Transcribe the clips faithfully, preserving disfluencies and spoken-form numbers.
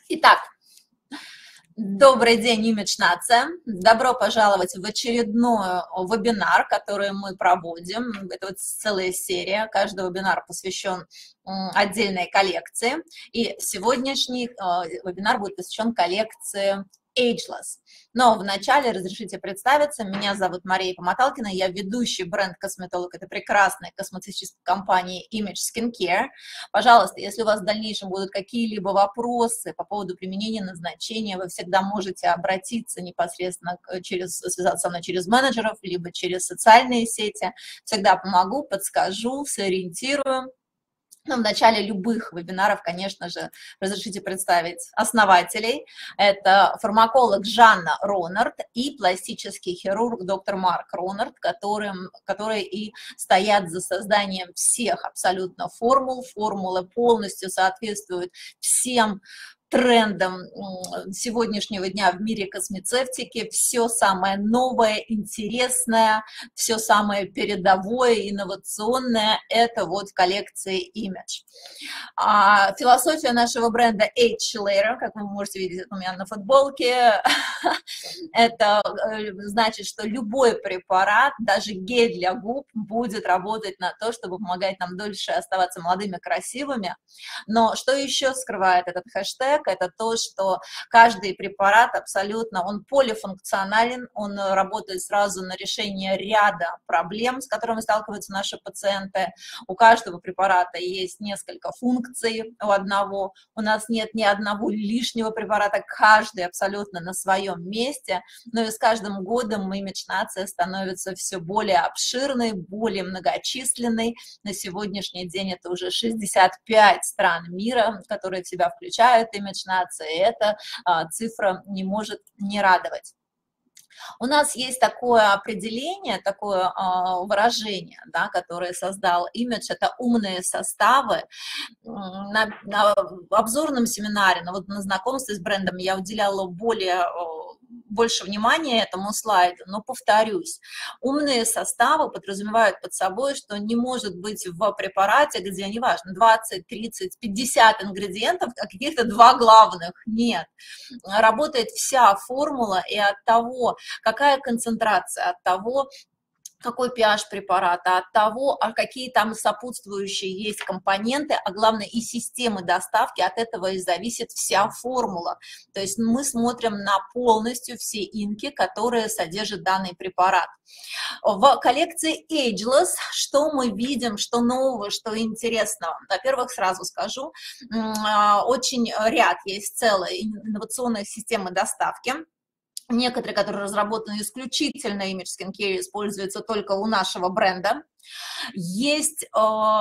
Итак, добрый день, Image Нация. Добро пожаловать в очередной вебинар, который мы проводим. Это вот целая серия. Каждый вебинар посвящен отдельной коллекции. И сегодняшний вебинар будет посвящен коллекции Ageless. Но вначале разрешите представиться. Меня зовут Мария Помоталкина. Я ведущий бренд-косметолог этой прекрасной косметической компании Image Skincare. Пожалуйста, если у вас в дальнейшем будут какие-либо вопросы по поводу применения, назначения, вы всегда можете обратиться непосредственно через, связаться со мной через менеджеров, либо через социальные сети. Всегда помогу, подскажу, сориентирую. Но в начале любых вебинаров, конечно же, разрешите представить основателей. Это фармаколог Жанна Ронард и пластический хирург доктор Марк Ронард, которым, которые и стоят за созданием всех абсолютно формул. Формулы полностью соответствуют всем трендом сегодняшнего дня в мире космецевтики. Все самое новое, интересное, все самое передовое, инновационное – это вот в коллекции Image. А философия нашего бренда Age Later, как вы можете видеть у меня на футболке, это значит, что любой препарат, даже гель для губ, будет работать на то, чтобы помогать нам дольше оставаться молодыми, красивыми. Но что еще скрывает этот хэштег? Это то, что каждый препарат абсолютно, он полифункционален, он работает сразу на решение ряда проблем, с которыми сталкиваются наши пациенты. У каждого препарата есть несколько функций у одного, у нас нет ни одного лишнего препарата, каждый абсолютно на своем месте, но и с каждым годом Image Нация становится все более обширной, более многочисленной. На сегодняшний день это уже шестьдесят пять стран мира, которые в себя включают Image Нация, и эта а, цифра не может не радовать. У нас есть такое определение, такое э, выражение, да, которое создал Image, это умные составы. На, на обзорном семинаре, на, вот на знакомстве с брендом я уделяла более, больше внимания этому слайду, но повторюсь, умные составы подразумевают под собой, что не может быть в препарате, где, неважно, двадцать, тридцать, пятьдесят ингредиентов, а каких-то два главных, нет. Работает вся формула, и от того, какая концентрация, от того, какой pH препарата, от того, а какие там сопутствующие есть компоненты, а главное и системы доставки, от этого и зависит вся формула. То есть мы смотрим на полностью все инки, которые содержит данный препарат. В коллекции Ageless что мы видим, что нового, что интересного? Во-первых, сразу скажу, очень ряд есть целой инновационной системы доставки. Некоторые, которые разработаны исключительно Image Skincare, используются только у нашего бренда. Есть э,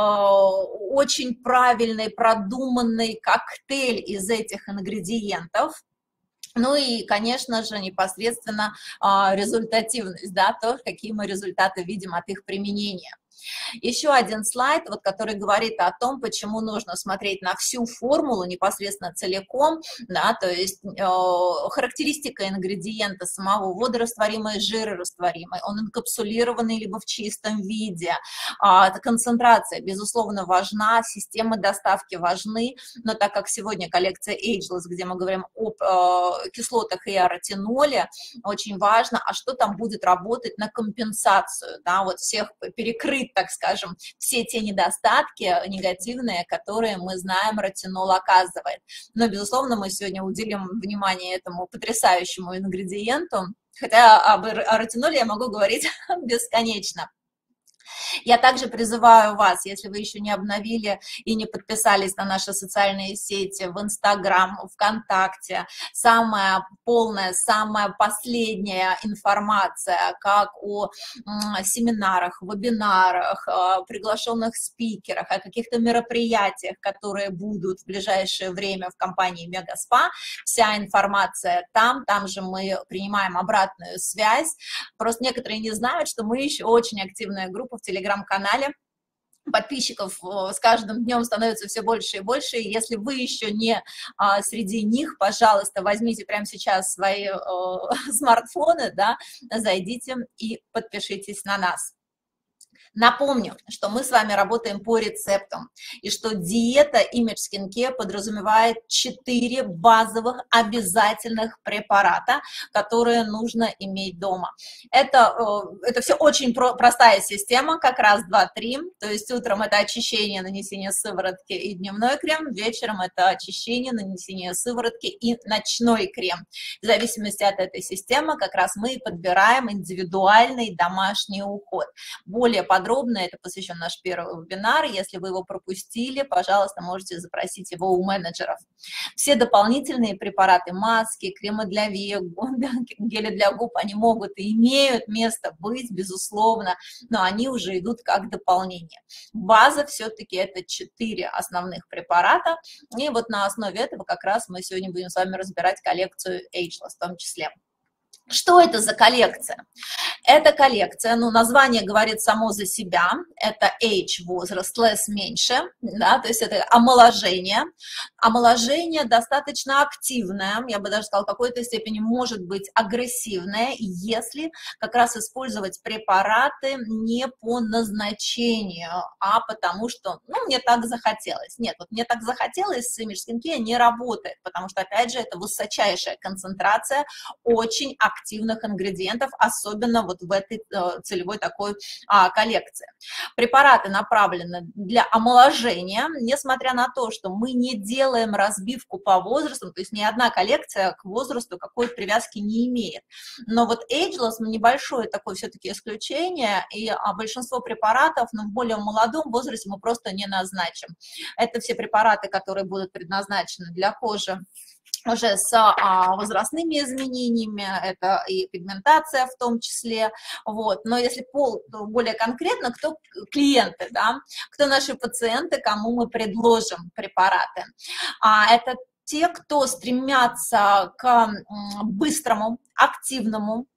очень правильный, продуманный коктейль из этих ингредиентов. Ну и, конечно же, непосредственно э, результативность, да, то, какие мы результаты видим от их применения. Еще один слайд, вот, который говорит о том, почему нужно смотреть на всю формулу непосредственно целиком, да, то есть э, характеристика ингредиента самого, водорастворимый, жирорастворимый, он инкапсулированный либо в чистом виде, э, концентрация, безусловно, важна, системы доставки важны, но так как сегодня коллекция Ageless, где мы говорим об э, кислотах и аэротиноле, очень важно, а что там будет работать на компенсацию, да, вот всех перекрыть, так скажем, все те недостатки негативные, которые мы знаем, ретинол оказывает. Но, безусловно, мы сегодня уделим внимание этому потрясающему ингредиенту, хотя об ретиноле я могу говорить бесконечно. Я также призываю вас, если вы еще не обновили и не подписались на наши социальные сети в Инстаграм, ВКонтакте, самая полная, самая последняя информация, как о семинарах, вебинарах, приглашенных спикерах, о каких-то мероприятиях, которые будут в ближайшее время в компании Мегаспа, вся информация там, там же мы принимаем обратную связь. Просто некоторые не знают, что мы еще очень активная группа в телеграм-канале. Подписчиков с каждым днем становится все больше и больше. И если вы еще не а, среди них, пожалуйста, возьмите прямо сейчас свои а, смартфоны, да, зайдите и подпишитесь на нас. Напомню, что мы с вами работаем по рецептам, и что диета Image Skin Care подразумевает четыре базовых обязательных препарата, которые нужно иметь дома. Это, это все очень про, простая система, как раз два-три, то есть утром это очищение, нанесение сыворотки и дневной крем, вечером это очищение, нанесение сыворотки и ночной крем. В зависимости от этой системы как раз мы подбираем индивидуальный домашний уход. Более подробно Подробно, это посвящен наш первый вебинар. Если вы его пропустили, пожалуйста, можете запросить его у менеджеров. Все дополнительные препараты, маски, кремы для век, гели для губ, они могут и имеют место быть, безусловно, но они уже идут как дополнение. База все-таки это четыре основных препарата, и вот на основе этого как раз мы сегодня будем с вами разбирать коллекцию Ageless в том числе. Что это за коллекция? Эта коллекция, ну, название говорит само за себя, это age, возраст, less, меньше, да, то есть это омоложение. Омоложение достаточно активное, я бы даже сказала, в какой-то степени может быть агрессивное, если как раз использовать препараты не по назначению, а потому что, ну, мне так захотелось. Нет, вот мне так захотелось, с Image Skin Care не работает, потому что, опять же, это высочайшая концентрация очень активная, активных ингредиентов, особенно вот в этой э, целевой такой а, коллекции. Препараты направлены для омоложения, несмотря на то, что мы не делаем разбивку по возрасту, то есть ни одна коллекция к возрасту какой-то привязки не имеет. Но вот Ageless небольшое такое все-таки исключение, и а, большинство препаратов, ну, в более молодом возрасте мы просто не назначим. Это все препараты, которые будут предназначены для кожи уже с а, возрастными изменениями, это и пигментация в том числе, вот. Но если пол, более конкретно, кто клиенты, да, кто наши пациенты, кому мы предложим препараты, а, это те, кто стремятся к быстрому, активному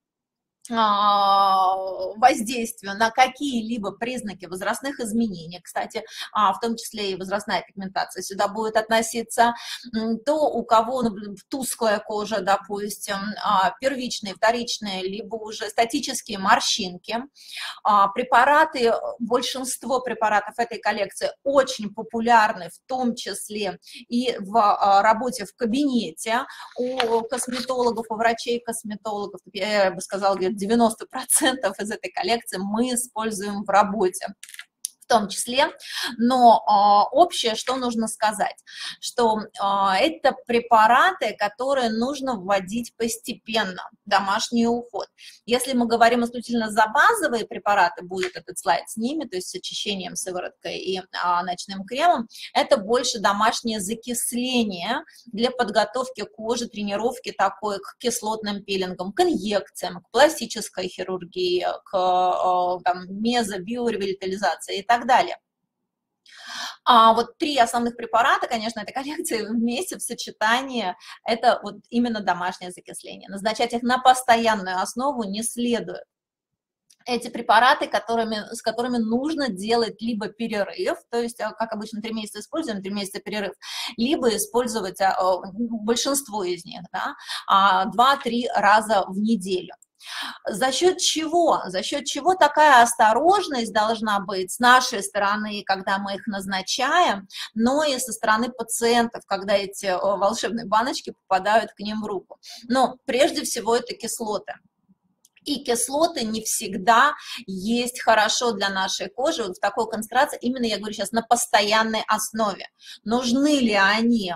воздействию на какие-либо признаки возрастных изменений, кстати, в том числе и возрастная пигментация сюда будет относиться, то у кого тусклая кожа, допустим, первичные, вторичные, либо уже статические морщинки, препараты, большинство препаратов этой коллекции очень популярны, в том числе и в работе в кабинете у косметологов, у врачей-косметологов, я бы сказала, где-то девяносто процентов из этой коллекции мы используем в работе. В том числе, но э, общее, что нужно сказать, что э, это препараты, которые нужно вводить постепенно, домашний уход. Если мы говорим исключительно за базовые препараты, будет этот слайд с ними, то есть с очищением, сывороткой и э, ночным кремом, это больше домашнее закисление для подготовки кожи, тренировки такой к кислотным пилингам, к инъекциям, к пластической хирургии, к э, там, мезо, биоревитализации и так далее. далее. А вот три основных препарата, конечно, этой коллекции вместе в сочетании, это вот именно домашнее закисление. Назначать их на постоянную основу не следует. Эти препараты, которыми, с которыми нужно делать либо перерыв, то есть, как обычно, три месяца используем, три месяца перерыв, либо использовать большинство из них, да, два-три раза в неделю. За счет чего? За счет чего такая осторожность должна быть с нашей стороны, когда мы их назначаем, но и со стороны пациентов, когда эти волшебные баночки попадают к ним в руку. Но прежде всего это кислоты. И кислоты не всегда есть хорошо для нашей кожи вот в такой концентрации, именно я говорю сейчас на постоянной основе. Нужны ли они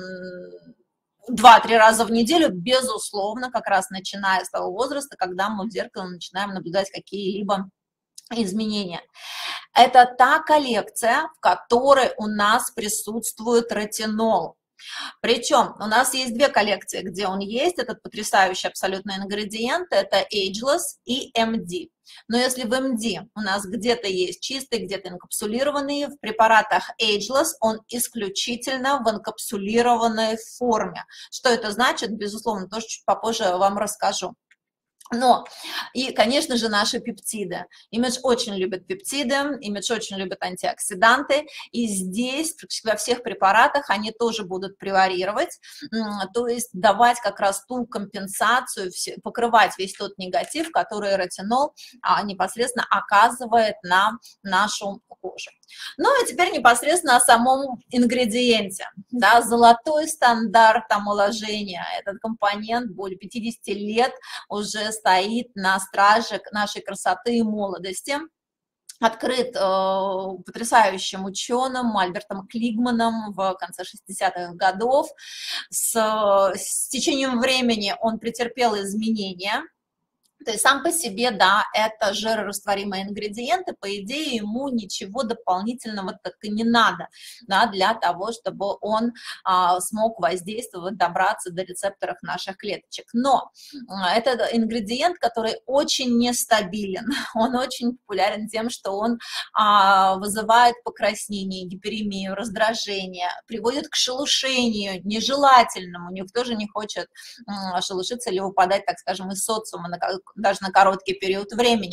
два-три раза в неделю? Безусловно, как раз начиная с того возраста, когда мы в зеркало начинаем наблюдать какие-либо изменения. Это та коллекция, в которой у нас присутствует ретинол. Причем у нас есть две коллекции, где он есть, этот потрясающий абсолютно ингредиент, это Ageless и эм ди. Но если в эм ди у нас где-то есть чистый, где-то инкапсулированный, в препаратах Ageless он исключительно в инкапсулированной форме. Что это значит? Безусловно, тоже чуть попозже вам расскажу. Но, и, конечно же, наши пептиды. Имидж очень любит пептиды, имидж очень любит антиоксиданты, и здесь во всех препаратах они тоже будут преварировать, то есть давать как раз ту компенсацию, покрывать весь тот негатив, который ретинол непосредственно оказывает на нашу кожу. Ну и теперь непосредственно о самом ингредиенте. Да, золотой стандарт омоложения. Этот компонент более пятидесяти лет уже стоит на страже нашей красоты и молодости. Открыт э, потрясающим ученым Альбертом Клигманом в конце шестидесятых годов. С, с течением времени он претерпел изменения. То есть сам по себе, да, это жирорастворимые ингредиенты, по идее, ему ничего дополнительного так и не надо, да, для того, чтобы он а, смог воздействовать, добраться до рецепторов наших клеточек. Но а, это ингредиент, который очень нестабилен, он очень популярен тем, что он а, вызывает покраснение, гиперемию, раздражение, приводит к шелушению нежелательному, никто же не хочет а, шелушиться или выпадать, так скажем, из социума, на даже на короткий период времени.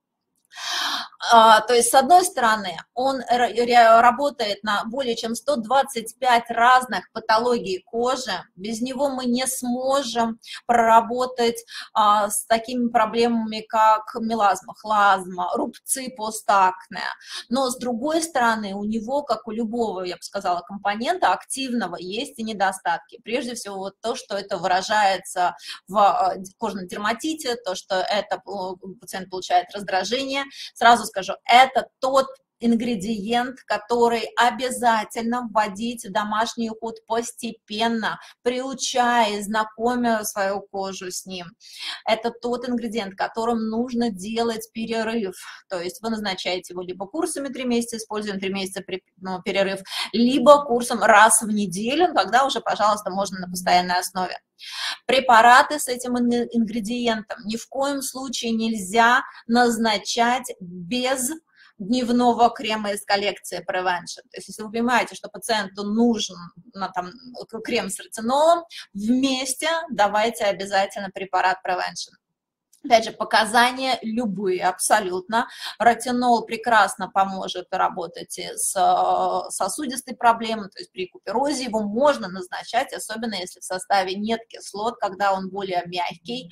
То есть, с одной стороны, он работает на более чем сто двадцать пять разных патологий кожи. Без него мы не сможем проработать а, с такими проблемами, как мелазма, хлазма, рубцы постакне. Но, с другой стороны, у него, как у любого, я бы сказала, компонента активного, есть и недостатки. Прежде всего, вот то, что это выражается в кожном дерматите, то, что это пациент получает раздражение. Сразу скажу, это тот ингредиент, который обязательно вводить в домашний уход постепенно, приучая, знакомя свою кожу с ним. Это тот ингредиент, которым нужно делать перерыв. То есть вы назначаете его либо курсами три месяца, используем три месяца ну, перерыв, либо курсом раз в неделю, тогда уже, пожалуйста, можно на постоянной основе. Препараты с этим ингредиентом ни в коем случае нельзя назначать без дневного крема из коллекции Prevention. То есть, если вы понимаете, что пациенту нужен ну, там, крем с ретинолом, вместе давайте обязательно препарат Prevention. Опять же, показания любые, абсолютно. Ретинол прекрасно поможет работать с сосудистой проблемой, то есть при куперозе его можно назначать, особенно если в составе нет кислот, когда он более мягкий.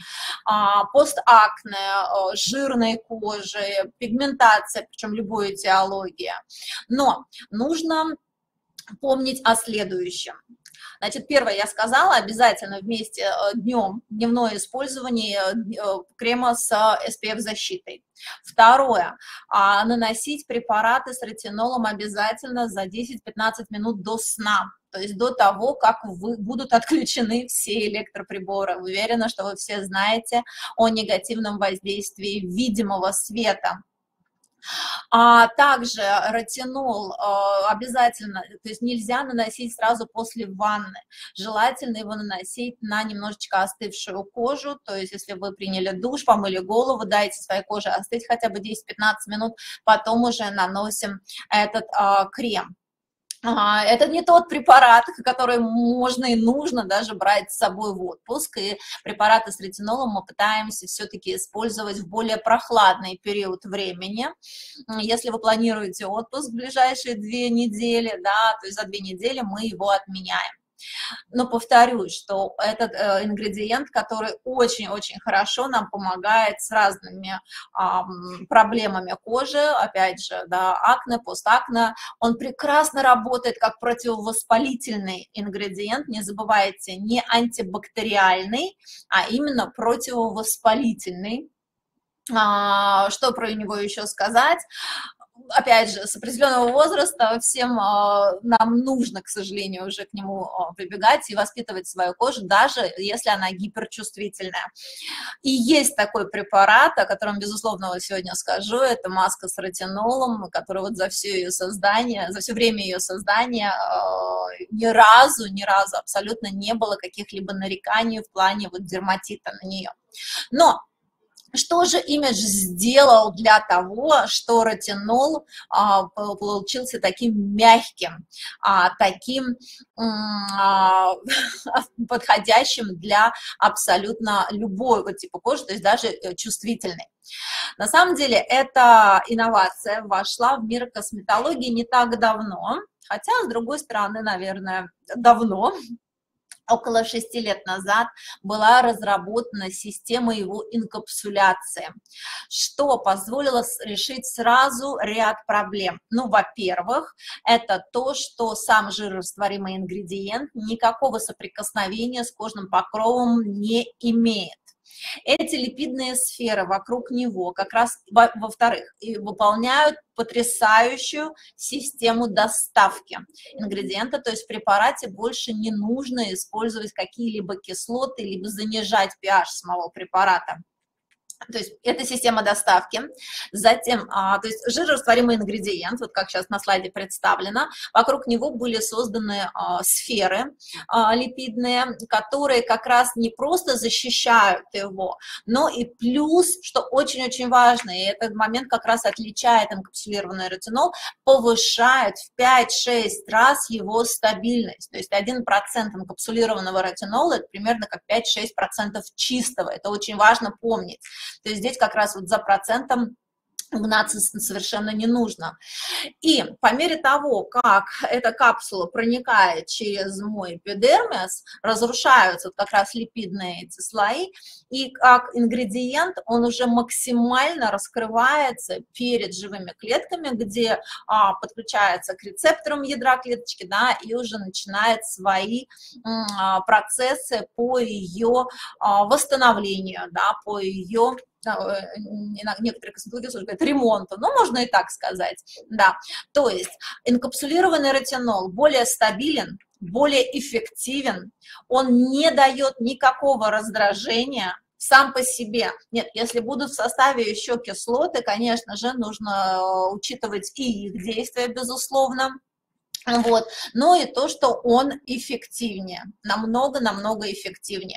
Постакне, жирной кожи, пигментация, причем любой этиология. Но нужно помнить о следующем. Значит, первое, я сказала, обязательно вместе днем, дневное использование крема с эс пи эф-защитой. Второе, наносить препараты с ретинолом обязательно за десять-пятнадцать минут до сна, то есть до того, как вы, будут отключены все электроприборы. Уверена, что вы все знаете о негативном воздействии видимого света. А также ретинол обязательно, то есть нельзя наносить сразу после ванны. Желательно его наносить на немножечко остывшую кожу, то есть если вы приняли душ, помыли голову, дайте своей коже остыть хотя бы десять-пятнадцать минут, потом уже наносим этот а, крем. Это не тот препарат, который можно и нужно даже брать с собой в отпуск, и препараты с ретинолом мы пытаемся все-таки использовать в более прохладный период времени. Если вы планируете отпуск в ближайшие две недели, да, то есть за две недели мы его отменяем. Но повторюсь, что этот э, ингредиент, который очень-очень хорошо нам помогает с разными э, проблемами кожи, опять же, да, акне, постакне, он прекрасно работает как противовоспалительный ингредиент, не забывайте, не антибактериальный, а именно противовоспалительный. А, что про него еще сказать? Опять же, с определенного возраста всем э, нам нужно, к сожалению, уже к нему э, прибегать и воспитывать свою кожу, даже если она гиперчувствительная. И есть такой препарат, о котором, безусловно, сегодня скажу, это маска с ретинолом, которая вот за все ее создание, за все время ее создания э, ни разу, ни разу абсолютно не было каких-либо нареканий в плане вот дерматита на нее. Но что же имидж сделал для того, что ретинол а, получился таким мягким, а, таким а, подходящим для абсолютно любого типа кожи, то есть даже чувствительной. На самом деле эта инновация вошла в мир косметологии не так давно, хотя, с другой стороны, наверное, давно. Около шести лет назад была разработана система его инкапсуляции, что позволило решить сразу ряд проблем. Ну, во-первых, это то, что сам жирорастворимый ингредиент никакого соприкосновения с кожным покровом не имеет. Эти липидные сферы вокруг него как раз, во-вторых, выполняют потрясающую систему доставки ингредиента, то есть в препарате больше не нужно использовать какие-либо кислоты, либо занижать pH самого препарата. То есть это система доставки. Затем, а, то есть жирорастворимый ингредиент, вот как сейчас на слайде представлено, вокруг него были созданы а, сферы а, липидные, которые как раз не просто защищают его, но и плюс, что очень-очень важно, и этот момент как раз отличает инкапсулированный ретинол, повышает в пять-шесть раз его стабильность. То есть один процент инкапсулированного ретинола – это примерно как пять-шесть процентов чистого. Это очень важно помнить. То есть здесь как раз вот за процентом гнаться совершенно не нужно. И по мере того, как эта капсула проникает через мой эпидермис, разрушаются вот как раз липидные эти слои, и как ингредиент он уже максимально раскрывается перед живыми клетками, где а, подключается к рецепторам ядра клеточки, да, и уже начинает свои а, процессы по ее а, восстановлению, да, по ее некоторые косметологи говорят ремонту, но можно и так сказать, да. То есть инкапсулированный ретинол более стабилен, более эффективен, он не дает никакого раздражения сам по себе. Нет, если будут в составе еще кислоты, конечно же, нужно учитывать и их действия, безусловно. Вот. Но и то, что он эффективнее, намного-намного эффективнее.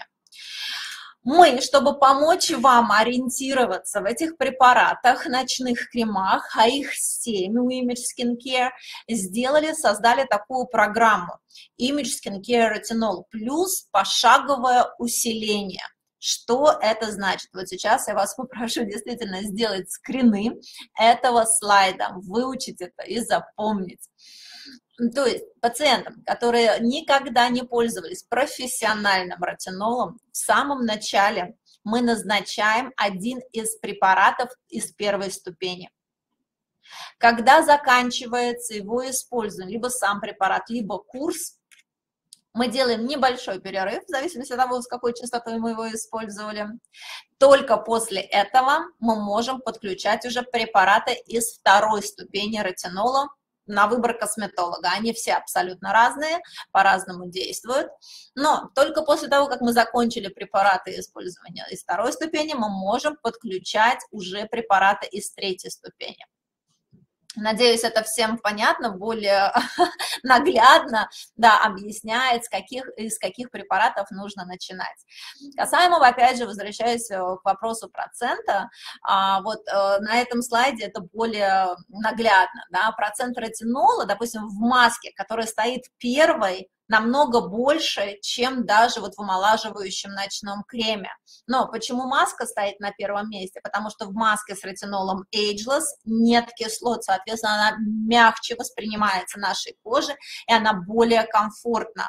Мы, чтобы помочь вам ориентироваться в этих препаратах, ночных кремах, а их семь у Image Skin Care, сделали, создали такую программу Image Skin Care Retinol Plus пошаговое усиление. Что это значит? Вот сейчас я вас попрошу действительно сделать скрины этого слайда, выучить это и запомнить. То есть пациентам, которые никогда не пользовались профессиональным ретинолом, в самом начале мы назначаем один из препаратов из первой ступени. Когда заканчивается его использование, либо сам препарат, либо курс, мы делаем небольшой перерыв, в зависимости от того, с какой частотой мы его использовали. Только после этого мы можем подключать уже препараты из второй ступени ретинола, на выбор косметолога. Они все абсолютно разные, по-разному действуют, но только после того, как мы закончили препараты использования из второй ступени, мы можем подключать уже препараты из третьей ступени. Надеюсь, это всем понятно, более наглядно, да, объясняет, с каких, из каких препаратов нужно начинать. Касаемо, опять же, возвращаясь к вопросу процента, вот на этом слайде это более наглядно, да, процент ретинола, допустим, в маске, которая стоит первой, намного больше, чем даже вот в омолаживающем ночном креме. Но почему маска стоит на первом месте? Потому что в маске с ретинолом Ageless нет кислот, соответственно, она мягче воспринимается нашей кожей, и она более комфортна.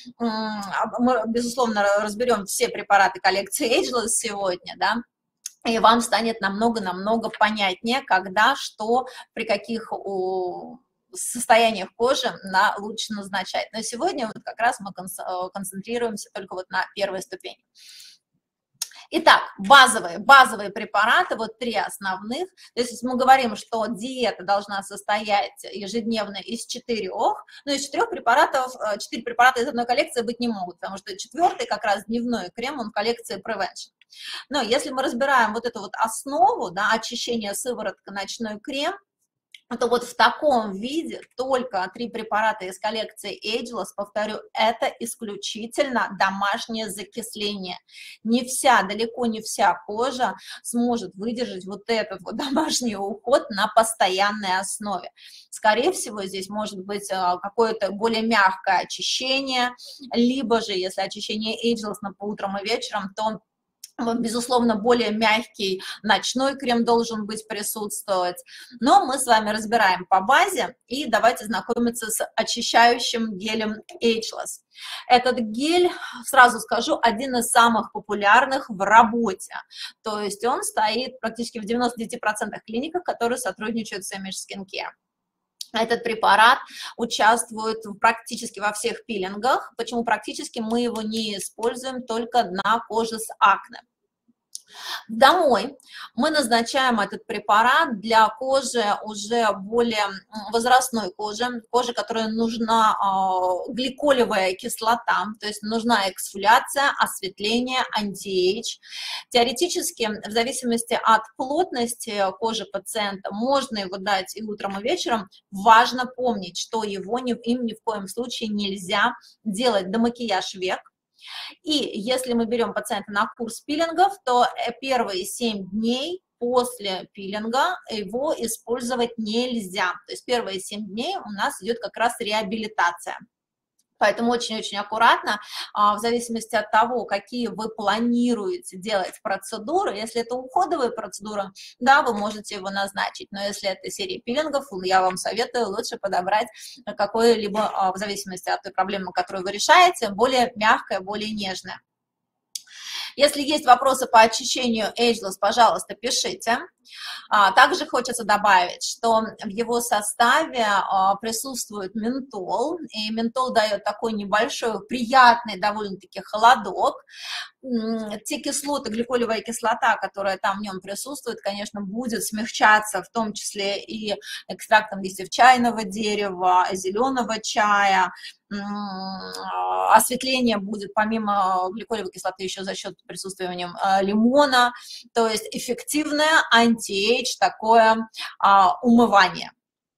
Мы, безусловно, разберем все препараты коллекции Ageless сегодня, да, и вам станет намного-намного понятнее, когда, что, при каких у состояниях кожи на, лучше назначать. Но сегодня вот как раз мы концентрируемся только вот на первой ступени. Итак, базовые, базовые препараты, вот три основных. То есть мы говорим, что диета должна состоять ежедневно из четырех, но из четырех препаратов, четыре препарата из одной коллекции быть не могут, потому что четвертый как раз дневной крем, он в коллекции Prevention. Но если мы разбираем вот эту вот основу, да, очищение сыворотка, ночной крем, то вот в таком виде только три препарата из коллекции Ageless, повторю, это исключительно домашнее закисление. Не вся, далеко не вся кожа сможет выдержать вот этот вот домашний уход на постоянной основе. Скорее всего, здесь может быть какое-то более мягкое очищение, либо же, если очищение Ageless на по утрам и вечером, то безусловно, более мягкий ночной крем должен быть присутствовать. Но мы с вами разбираем по базе, и давайте знакомиться с очищающим гелем Ageless. Этот гель, сразу скажу, один из самых популярных в работе. То есть он стоит практически в девяноста девяти процентах клиник, которые сотрудничают с Image Skin Care. Этот препарат участвует практически во всех пилингах. Почему практически? Мы его не используем только на коже с акне. Домой мы назначаем этот препарат для кожи уже более возрастной кожи, кожи, которой нужна э, гликолевая кислота, то есть нужна эксфоляция, осветление, анти-эйдж. Теоретически, в зависимости от плотности кожи пациента, можно его дать и утром, и вечером. Важно помнить, что его ни, им ни в коем случае нельзя делать домакияж век. И если мы берем пациента на курс пилингов, то первые семь дней после пилинга его использовать нельзя. То есть первые семь дней у нас идет как раз реабилитация. Поэтому очень-очень аккуратно, в зависимости от того, какие вы планируете делать процедуры. Если это уходовые процедуры, да, вы можете его назначить. Но если это серия пилингов, я вам советую лучше подобрать какое-либо, в зависимости от той проблемы, которую вы решаете, более мягкое, более нежное. Если есть вопросы по очищению Ageless, пожалуйста, пишите. Также хочется добавить, что в его составе присутствует ментол, и ментол дает такой небольшой, приятный довольно-таки холодок. Те кислоты, гликолевая кислота, которая там в нем присутствует, конечно, будет смягчаться, в том числе и экстрактом листьев чайного дерева, зеленого чая. Осветление будет помимо гликолевой кислоты еще за счет присутствия в нем лимона, то есть эффективное анти-эйдж такое а, умывание.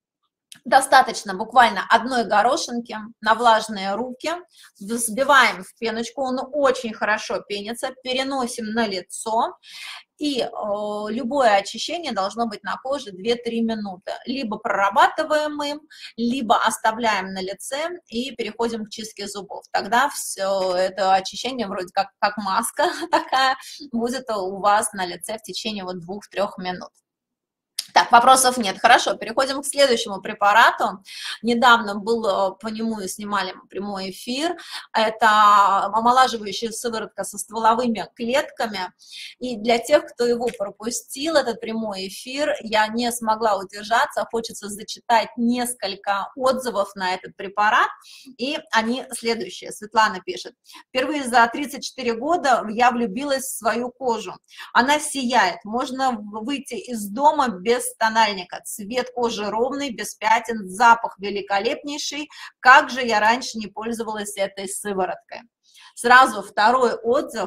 Достаточно буквально одной горошинки на влажные руки, взбиваем в пеночку, он очень хорошо пенится, переносим на лицо, и э, любое очищение должно быть на коже две-три минуты. Либо прорабатываем им, либо оставляем на лице и переходим к чистке зубов. Тогда все это очищение, вроде как, как маска такая, будет у вас на лице в течение вот двух-трех минут. Так, вопросов нет. Хорошо, переходим к следующему препарату. Недавно был, по нему снимали прямой эфир. Это омолаживающая сыворотка со стволовыми клетками. И для тех, кто его пропустил, этот прямой эфир, я не смогла удержаться. Хочется зачитать несколько отзывов на этот препарат. И они следующие. Светлана пишет. Впервые за тридцать четыре года я влюбилась в свою кожу. Она сияет. Можно выйти из дома без тональника, цвет кожи ровный, без пятен, запах великолепнейший. Как же я раньше не пользовалась этой сывороткой? Сразу второй отзыв.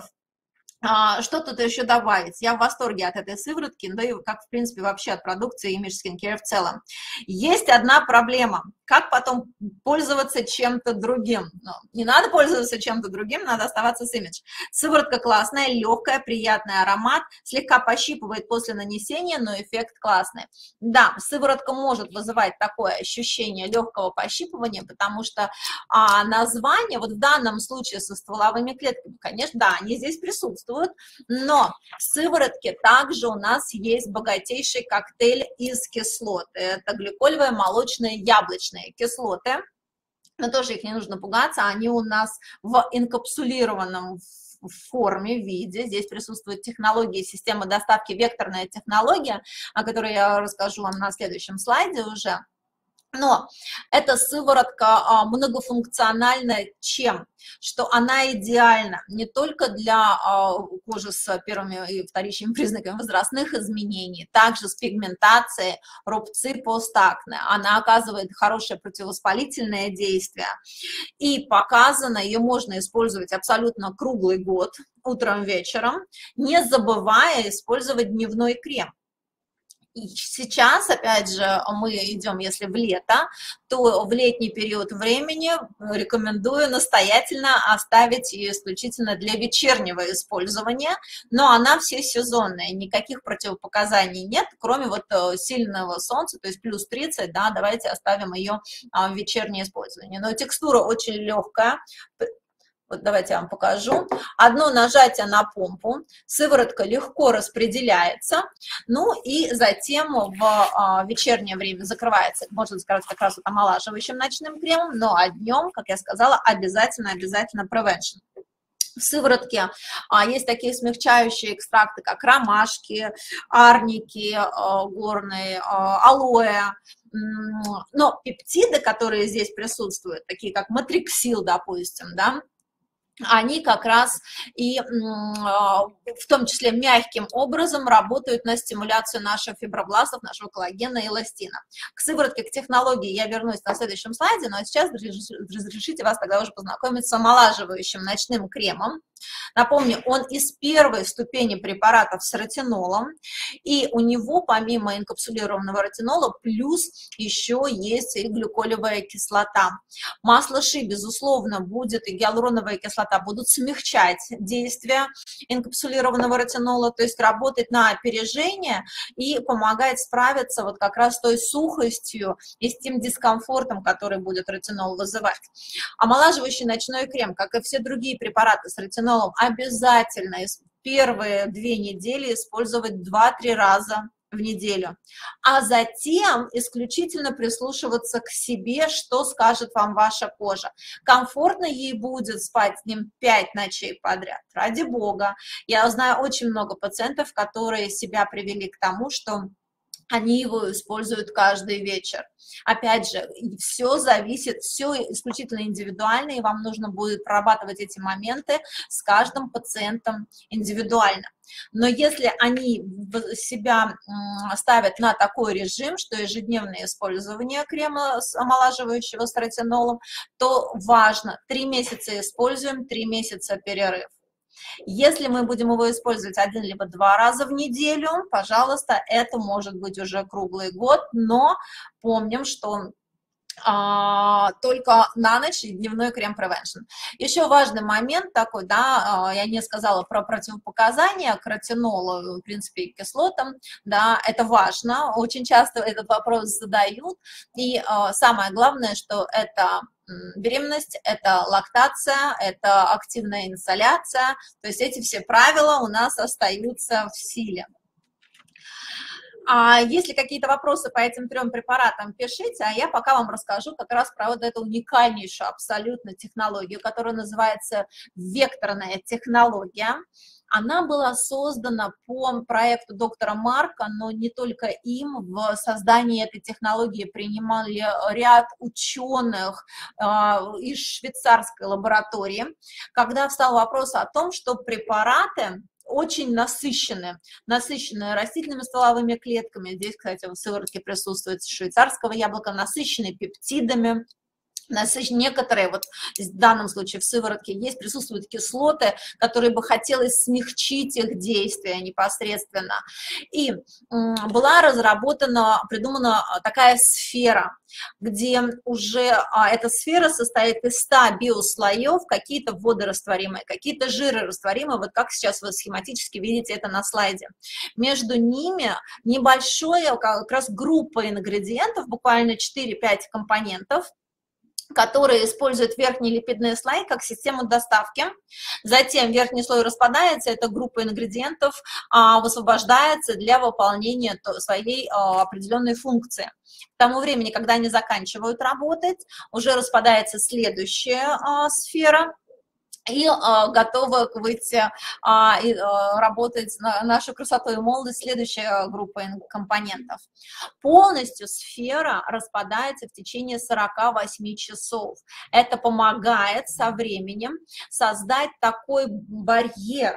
А, что тут еще добавить? Я в восторге от этой сыворотки, да и как, в принципе, вообще от продукции Image Skin Care в целом. Есть одна проблема. Как потом пользоваться чем-то другим? Ну, не надо пользоваться чем-то другим, надо оставаться с Image. Сыворотка классная, легкая, приятный аромат, слегка пощипывает после нанесения, но эффект классный. Да, сыворотка может вызывать такое ощущение легкого пощипывания, потому что а, название, вот в данном случае со стволовыми клетками, конечно, да, они здесь присутствуют, но в сыворотке также у нас есть богатейший коктейль из кислот. Это гликолевые, молочные, яблочные кислоты. Но тоже их не нужно пугаться, они у нас в инкапсулированном в форме, виде. Здесь присутствует технология системы доставки, векторная технология, о которой я расскажу вам на следующем слайде уже. Но эта сыворотка многофункциональна чем? Что она идеальна не только для кожи с первыми и вторичными признаками возрастных изменений, также с пигментацией, рубцы, постакне. Она оказывает хорошее противовоспалительное действие. И показано, ее можно использовать абсолютно круглый год, утром, вечером, не забывая использовать дневной крем. И сейчас, опять же, мы идем, если в лето, то в летний период времени рекомендую настоятельно оставить ее исключительно для вечернего использования, но она всесезонная, никаких противопоказаний нет, кроме вот сильного солнца, то есть плюс тридцать, да, давайте оставим ее в вечернее использование. Но текстура очень легкая. Вот давайте я вам покажу. Одно нажатие на помпу, сыворотка легко распределяется, ну и затем в вечернее время закрывается, можно сказать, как раз вот омолаживающим ночным кремом, но а днем, как я сказала, обязательно-обязательно Prevention. В сыворотке а, есть такие смягчающие экстракты, как ромашки, арники а, горные, а, алоэ. Но пептиды, которые здесь присутствуют, такие как матриксил, допустим, да, они как раз и в том числе мягким образом работают на стимуляцию наших фибробластов, нашего коллагена и эластина. К сыворотке, к технологии я вернусь на следующем слайде, но сейчас разрешите вас тогда уже познакомить с омолаживающим ночным кремом. Напомню, он из первой ступени препаратов с ретинолом, и у него помимо инкапсулированного ретинола плюс еще есть и глюколевая кислота. Масло ши, безусловно, будет, и гиалуроновая кислота будут смягчать действие инкапсулированного ретинола, то есть работать на опережение и помогать справиться вот как раз с той сухостью и с тем дискомфортом, который будет ретинол вызывать. Омолаживающий ночной крем, как и все другие препараты с ретинолом, обязательно первые две недели использовать два-три раза в неделю, а затем исключительно прислушиваться к себе, что скажет вам ваша кожа. Комфортно ей будет спать с ним пять ночей подряд? Ради бога. Я знаю очень много пациентов, которые себя привели к тому, что они его используют каждый вечер. Опять же, все зависит, все исключительно индивидуально, и вам нужно будет прорабатывать эти моменты с каждым пациентом индивидуально. Но если они себя ставят на такой режим, что ежедневное использование крема омолаживающего с ретинолом, то важно, три месяца используем, три месяца перерыв. Если мы будем его использовать один либо два раза в неделю, пожалуйста, это может быть уже круглый год, но помним, что а, только на ночь дневной крем Prevention. Еще важный момент такой, да, я не сказала про противопоказания к ретинолу, в принципе, и кислотам, да, это важно, очень часто этот вопрос задают, и а, самое главное, что это беременность, это лактация, это активная инсоляция, то есть эти все правила у нас остаются в силе. А если какие-то вопросы по этим трем препаратам, пишите, а я пока вам расскажу как раз про вот эту уникальнейшую абсолютно технологию, которая называется векторная технология. Она была создана по проекту доктора Марка, но не только им. В создании этой технологии принимали ряд ученых э, из швейцарской лаборатории, когда встал вопрос о том, что препараты очень насыщены, насыщены растительными стволовыми клетками. Здесь, кстати, в сыворотке присутствует швейцарского яблока, насыщены пептидами. Некоторые, вот в данном случае в сыворотке есть, присутствуют кислоты, которые бы хотелось смягчить их действия непосредственно. И была разработана, придумана такая сфера, где уже а, эта сфера состоит из ста биослоев, какие-то водорастворимые, какие-то жирорастворимые, вот как сейчас вы схематически видите это на слайде. Между ними небольшая как раз группа ингредиентов, буквально четыре-пять компонентов, которые используют верхние липидные слои как систему доставки. Затем верхний слой распадается, эта группа ингредиентов а, высвобождается для выполнения то, своей а, определенной функции. К тому времени, когда они заканчивают работать, уже распадается следующая а, сфера, и а, готова выйти а, и а, работать на нашу красоту и молодость следующая группа компонентов. Полностью сфера распадается в течение сорока восьми часов. Это помогает со временем создать такой барьер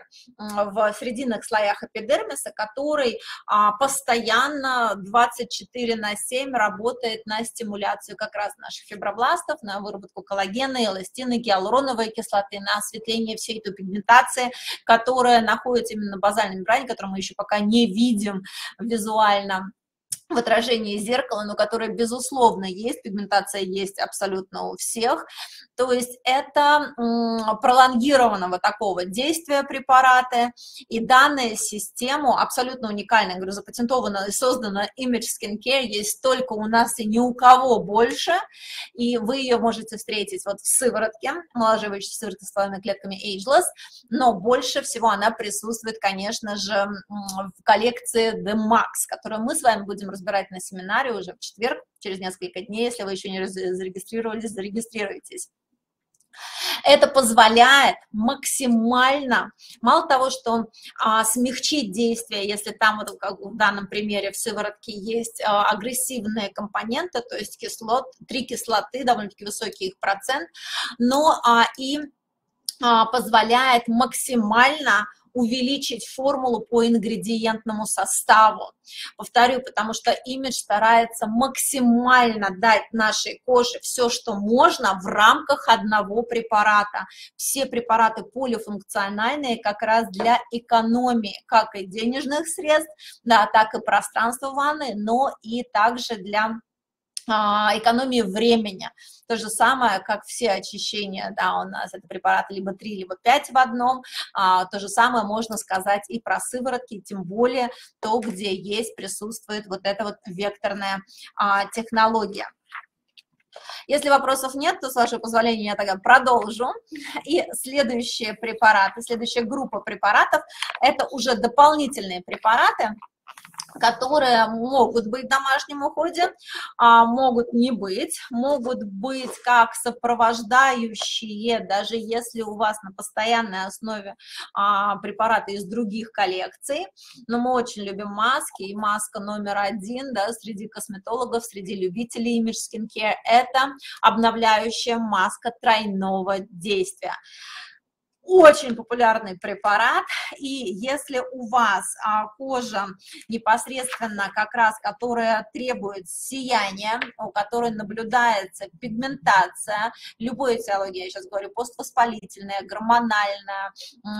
в срединных слоях эпидермиса, который а, постоянно двадцать четыре на семь работает на стимуляцию как раз наших фибробластов, на выработку коллагена, эластина, гиалуроновой кислоты, на осветление всей той пигментации, которая находится именно на базальной мембране, которую мы еще пока не видим визуально. в отражении зеркала, но которая, безусловно, есть, пигментация есть абсолютно у всех. То есть это пролонгированного такого действия препараты, и данная система абсолютно уникальная, говорю, запатентована и создана Image Skin Care, есть только у нас и ни у кого больше, и вы ее можете встретить вот в сыворотке, омоложивающей сыворотке с стволовыми клетками Ageless, но больше всего она присутствует, конечно же, в коллекции The Max, которую мы с вами будем разбирать на семинаре уже в четверг, через несколько дней. Если вы еще не зарегистрировались, зарегистрируйтесь. Это позволяет максимально, мало того, что а, смягчить действие, если там, вот, как в данном примере, в сыворотке есть а, агрессивные компоненты, то есть кислот, три кислоты, довольно-таки высокий их процент, но а, и а, позволяет максимально увеличить формулу по ингредиентному составу. Повторю, потому что имидж старается максимально дать нашей коже все, что можно в рамках одного препарата. Все препараты полифункциональные как раз для экономии, как и денежных средств, да, так и пространства ванны, но и также для экономии времени. То же самое, как все очищения, да, у нас это препараты либо три, либо пять в одном, а, то же самое можно сказать и про сыворотки, тем более то, где есть, присутствует вот эта вот векторная а, технология. Если вопросов нет, то, с вашего позволения, я тогда продолжу. И следующие препараты, следующая группа препаратов, это уже дополнительные препараты, которые могут быть в домашнем уходе, а могут не быть, могут быть как сопровождающие, даже если у вас на постоянной основе а, препараты из других коллекций. Но мы очень любим маски, и маска номер один, да, среди косметологов, среди любителей Image Skin Care – это обновляющая маска тройного действия. Очень популярный препарат, и если у вас а, кожа непосредственно как раз, которая требует сияния, у которой наблюдается пигментация, любой этиологии, я сейчас говорю, поствоспалительная, гормональная,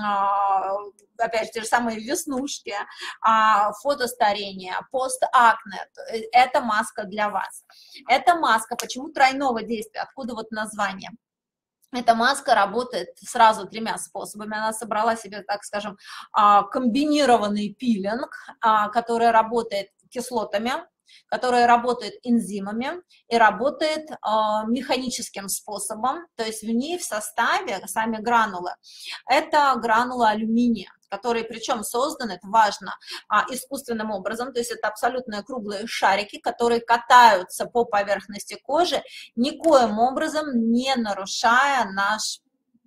а, опять же, те же самые веснушки, а, фотостарение, постакне, это маска для вас. Эта маска, почему тройного действия, откуда вот название? Эта маска работает сразу тремя способами. Она собрала себе, так скажем, комбинированный пилинг, который работает кислотами, который работает энзимами и работает механическим способом. То есть в ней в составе сами гранулы – это гранулы алюминия, которые причем созданы, это важно, искусственным образом, то есть это абсолютно круглые шарики, которые катаются по поверхности кожи, никоим образом не нарушая наш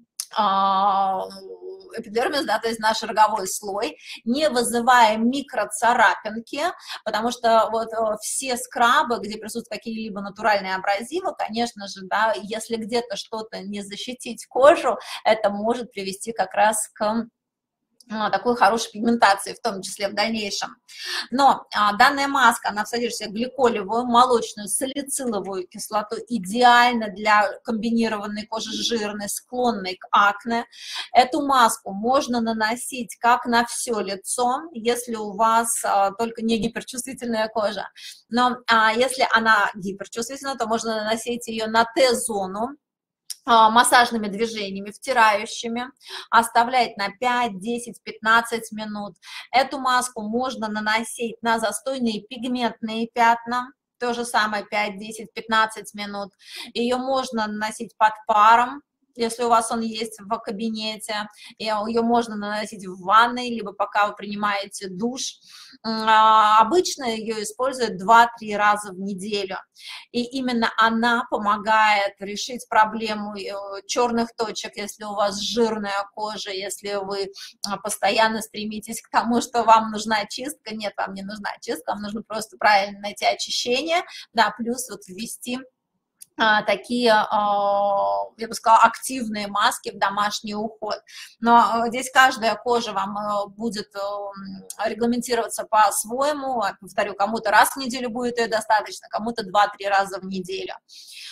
эпидермис, да, то есть наш роговой слой, не вызывая микроцарапинки, потому что вот все скрабы, где присутствуют какие-либо натуральные абразивы, конечно же, да, если где-то что-то не защитить кожу, это может привести как раз к такой хорошей пигментации, в том числе в дальнейшем. Но а, данная маска, она содержит в себе гликолевую, молочную, салициловую кислоту, идеально для комбинированной кожи жирной, склонной к акне. Эту маску можно наносить как на все лицо, если у вас а, только не гиперчувствительная кожа. Но а, если она гиперчувствительна, то можно наносить ее на Т-зону, массажными движениями, втирающими, оставлять на пять, десять, пятнадцать минут. Эту маску можно наносить на застойные пигментные пятна, то же самое пять, десять, пятнадцать минут. Ее можно наносить под паром, если у вас он есть в кабинете, ее можно наносить в ванной, либо пока вы принимаете душ. Обычно ее используют два-три раза в неделю, и именно она помогает решить проблему черных точек, если у вас жирная кожа, если вы постоянно стремитесь к тому, что вам нужна чистка. Нет, вам не нужна чистка, вам нужно просто правильно найти очищение, да, плюс вот ввести такие, я бы сказала, активные маски в домашний уход. Но здесь каждая кожа вам будет регламентироваться по-своему. Повторю, кому-то раз в неделю будет ее достаточно, кому-то два-три раза в неделю.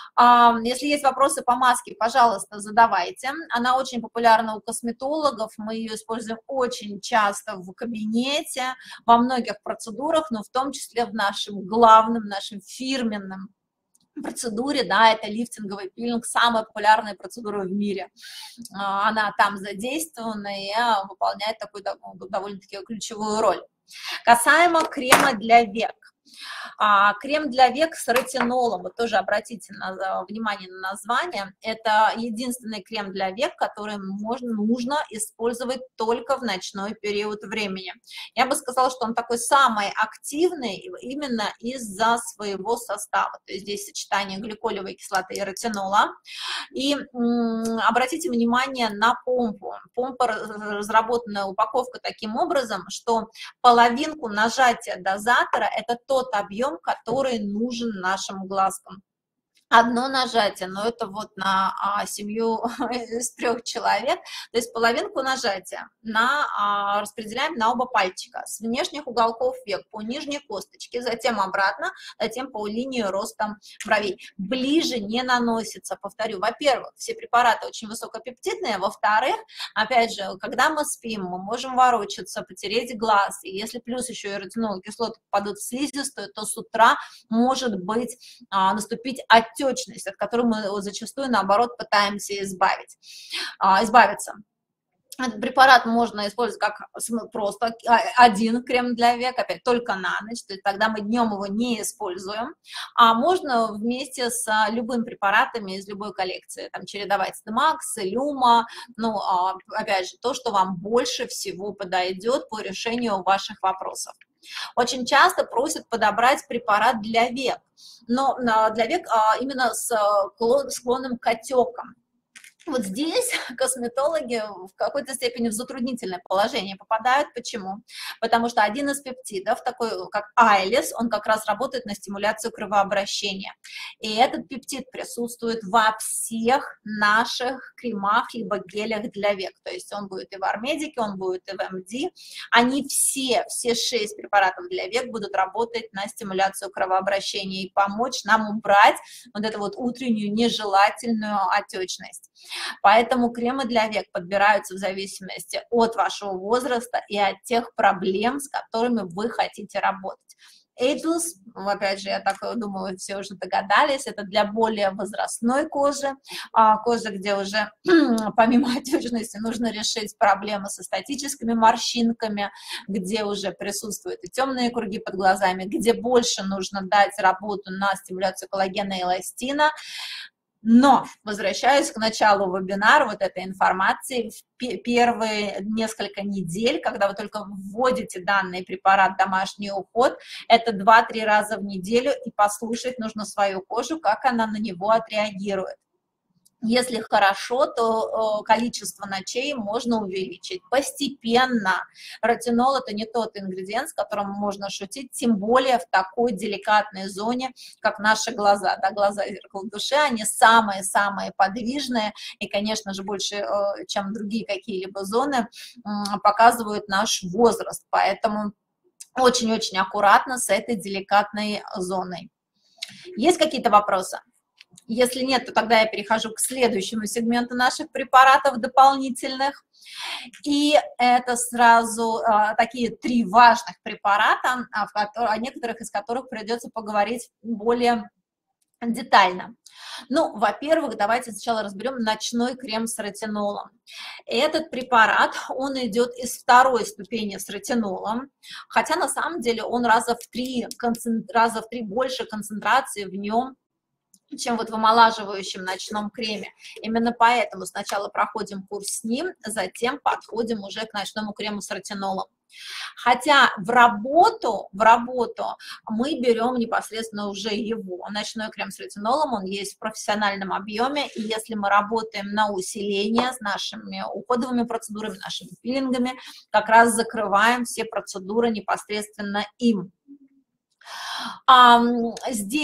А, Если есть вопросы по маске, пожалуйста, задавайте. Она очень популярна у косметологов, мы ее используем очень часто в кабинете, во многих процедурах, но в том числе в нашем главном, нашем фирменном процедуре, да, это лифтинговый пилинг, самая популярная процедура в мире. Она там задействована и выполняет такую довольно-таки ключевую роль. Касаемо крема для век. А, крем для век с ретинолом, вот тоже обратите на, внимание на название, это единственный крем для век, который можно, нужно использовать только в ночной период времени. Я бы сказала, что он такой самый активный именно из-за своего состава, то есть здесь сочетание гликолевой кислоты и ретинола. И м, обратите внимание на помпу. Помпа разработана, упаковка таким образом, что половинку нажатия дозатора – это тот объем, который нужен нашим глазкам. Одно нажатие, но это вот на а, семью из трех человек, то есть половинку нажатия на, а, распределяем на оба пальчика, с внешних уголков век по нижней косточке, затем обратно, затем по линии роста бровей. Ближе не наносится, повторю, во-первых, все препараты очень высокопептидные, во-вторых, опять же, когда мы спим, мы можем ворочаться, потереть глаз, и если плюс еще и ретинол, кислоты попадут в слизистую, то с утра может быть а, наступить отек, отечность, от которой мы зачастую, наоборот, пытаемся избавить, избавиться. Этот препарат можно использовать как просто один крем для век, опять только на ночь, то есть тогда мы днем его не используем, а можно вместе с любым препаратами из любой коллекции, там чередовать Дэмакс, Люма, ну, опять же, то, что вам больше всего подойдет по решению ваших вопросов. Очень часто просят подобрать препарат для век, но для век именно с склонным к отекам. Вот здесь косметологи в какой-то степени в затруднительное положение попадают. Почему? Потому что один из пептидов, такой как Айлис, он как раз работает на стимуляцию кровообращения. И этот пептид присутствует во всех наших кремах либо гелях для век. То есть он будет и в Армедике, он будет и в эм ди. Они все, все шесть препаратов для век будут работать на стимуляцию кровообращения и помочь нам убрать вот эту вот утреннюю нежелательную отечность. Поэтому кремы для век подбираются в зависимости от вашего возраста и от тех проблем, с которыми вы хотите работать. Ageless, опять же, я так думаю, все уже догадались, это для более возрастной кожи, кожи, где уже помимо отечности нужно решить проблемы со статическими морщинками, где уже присутствуют и темные круги под глазами, где больше нужно дать работу на стимуляцию коллагена и эластина. Но, возвращаясь к началу вебинара, вот этой информации, в первые несколько недель, когда вы только вводите данный препарат «Домашний уход», это два-три раза в неделю, и послушать нужно свою кожу, как она на него отреагирует. Если хорошо, то количество ночей можно увеличить постепенно. Ретинол – это не тот ингредиент, с которым можно шутить, тем более в такой деликатной зоне, как наши глаза. Да, глаза – зеркало души, они самые-самые подвижные и, конечно же, больше, чем другие какие-либо зоны, показывают наш возраст. Поэтому очень-очень аккуратно с этой деликатной зоной. Есть какие-то вопросы? Если нет, то тогда я перехожу к следующему сегменту наших препаратов дополнительных. И это сразу а, такие три важных препарата, а, в которых, о некоторых из которых придется поговорить более детально. Ну, во-первых, давайте сначала разберем ночной крем с ретинолом. Этот препарат, он идет из второй ступени с ретинолом, хотя на самом деле он раза в три, раза в три больше концентрации в нем, чем вот в омолаживающем ночном креме. Именно поэтому сначала проходим курс с ним, затем подходим уже к ночному крему с ретинолом. Хотя в работу, в работу мы берем непосредственно уже его. Ночной крем с ретинолом, он есть в профессиональном объеме, и если мы работаем на усиление с нашими уходовыми процедурами, нашими пилингами, как раз закрываем все процедуры непосредственно им. Здесь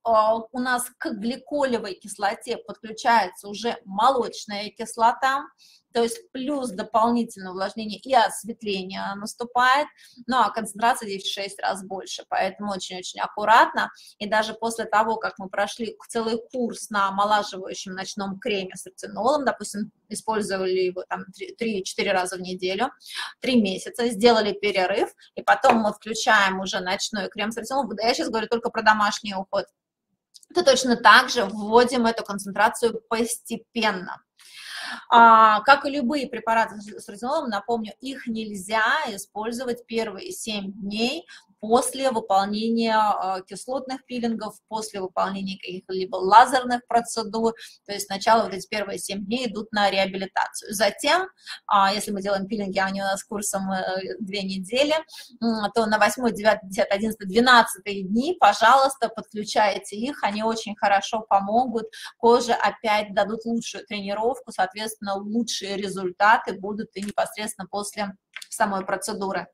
у нас к гликолевой кислоте подключается уже молочная кислота, то есть плюс дополнительное увлажнение и осветление наступает, ну а концентрация здесь в шесть раз больше, поэтому очень-очень аккуратно. И даже после того, как мы прошли целый курс на омолаживающем ночном креме с ретинолом, допустим, использовали его там три-четыре раза в неделю, три месяца, сделали перерыв, и потом мы включаем уже ночной крем с ретинолом, я сейчас говорю только про домашний уход, то точно так же вводим эту концентрацию постепенно. А, как и любые препараты с ретинолом, напомню, их нельзя использовать первые семь дней после выполнения а, кислотных пилингов, после выполнения каких-либо лазерных процедур. То есть сначала вот эти первые семь дней идут на реабилитацию. Затем, а, если мы делаем пилинги, они у нас курсом две недели, то на восьмой, девятый, десятый, одиннадцатый, двенадцатый дни, пожалуйста, подключайте их, они очень хорошо помогут, коже опять дадут лучшую тренировку, соответственно, лучшие результаты будут и непосредственно после самой процедуры.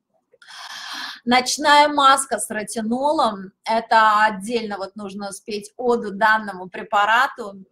Ночная маска с ретинолом, это отдельно вот нужно спеть оду данному препарату.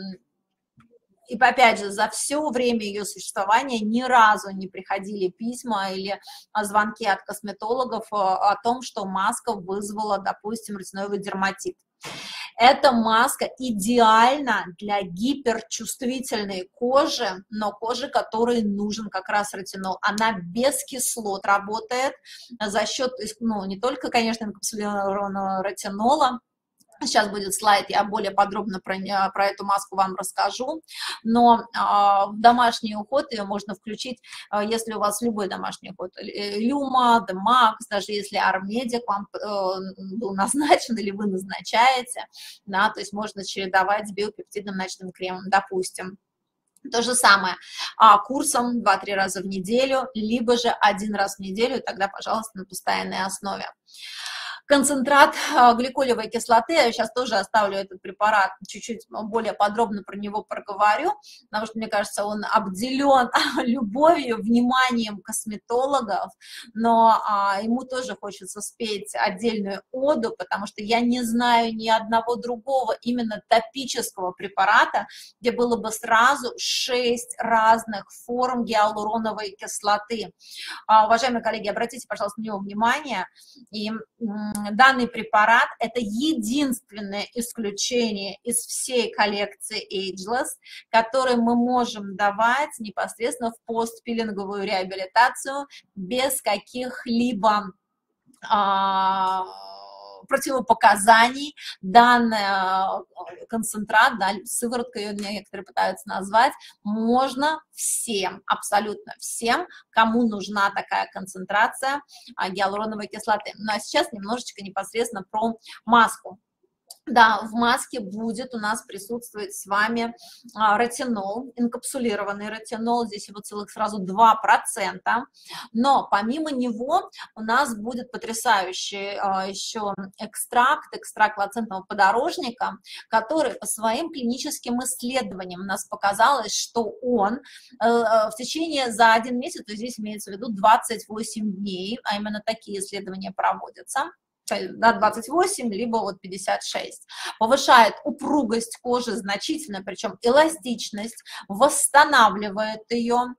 И опять же, за все время ее существования ни разу не приходили письма или звонки от косметологов о том, что маска вызвала, допустим, ретиноидный дерматит. Эта маска идеальна для гиперчувствительной кожи, но кожи, которой нужен как раз ретинол. Она без кислот работает за счет, ну, не только, конечно, инкапсулированного ретинола. Сейчас будет слайд, я более подробно про, про эту маску вам расскажу, но э, в домашний уход ее можно включить, э, если у вас любой домашний уход, Люма, Демакс, даже если Армедик вам э, был назначен или вы назначаете, да, то есть можно чередовать с биопептидным ночным кремом, допустим. То же самое, а, курсом два-три раза в неделю, либо же один раз в неделю, тогда, пожалуйста, на постоянной основе. Концентрат гликолевой кислоты, я сейчас тоже оставлю этот препарат, чуть-чуть более подробно про него проговорю, потому что, мне кажется, он обделен любовью, вниманием косметологов, но а, ему тоже хочется спеть отдельную оду, потому что я не знаю ни одного другого именно топического препарата, где было бы сразу шесть разных форм гиалуроновой кислоты. А, уважаемые коллеги, обратите, пожалуйста, на него внимание, и данный препарат – это единственное исключение из всей коллекции Ageless, который мы можем давать непосредственно в постпилинговую реабилитацию без каких-либо а, противопоказаний. Данный концентрат, да, сыворотка ее некоторые пытаются назвать, можно всем, абсолютно всем, кому нужна такая концентрация гиалуроновой кислоты. Ну а сейчас немножечко непосредственно про маску. Да, в маске будет у нас присутствовать с вами а, ретинол, инкапсулированный ретинол, здесь его целых сразу два процента, но помимо него у нас будет потрясающий а, еще экстракт, экстракт лацентного подорожника, который по своим клиническим исследованиям у нас показалось, что он э, в течение за один месяц, то есть здесь имеется в виду двадцать восемь дней, а именно такие исследования проводятся, да, двадцать восемь, либо вот пятьдесят шесть. Повышает упругость кожи значительно, причем эластичность, восстанавливает ее.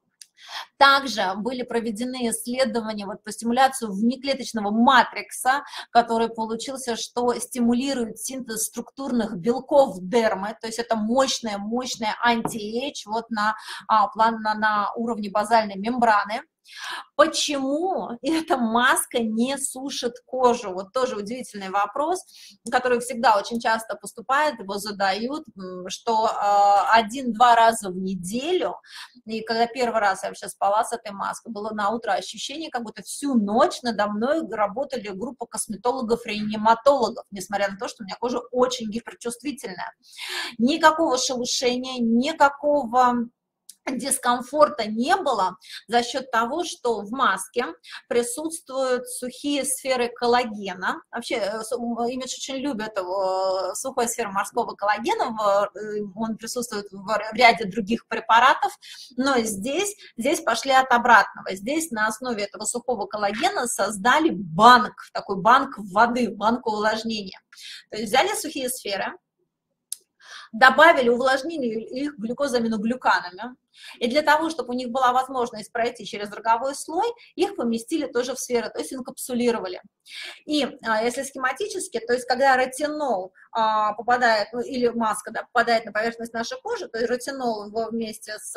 Также были проведены исследования вот по стимуляции внеклеточного матрикса, который получился, что стимулирует синтез структурных белков дермы, то есть это мощная, мощная анти-эйдж вот на, а, план, на, на уровне базальной мембраны. Почему эта маска не сушит кожу? Вот тоже удивительный вопрос, который всегда очень часто поступает, его задают, что один-два раза в неделю, и когда первый раз я вообще спала с этой маской, было на утро ощущение, как будто всю ночь надо мной работали группа косметологов-реаниматологов, несмотря на то, что у меня кожа очень гиперчувствительная. Никакого шелушения, никакого дискомфорта не было за счет того, что в маске присутствуют сухие сферы коллагена. Вообще, имидж очень любит сухой сферы морского коллагена, он присутствует в ряде других препаратов, но здесь, здесь пошли от обратного. Здесь на основе этого сухого коллагена создали банк, такой банк воды, банк увлажнения. То есть взяли сухие сферы, добавили, увлажнили их глюкозаминоглюканами, и для того, чтобы у них была возможность пройти через роговой слой, их поместили тоже в сферы, то есть инкапсулировали. И а, если схематически, то есть когда ретинол а, попадает, ну, или маска, да, попадает на поверхность нашей кожи, то есть ретинол вместе с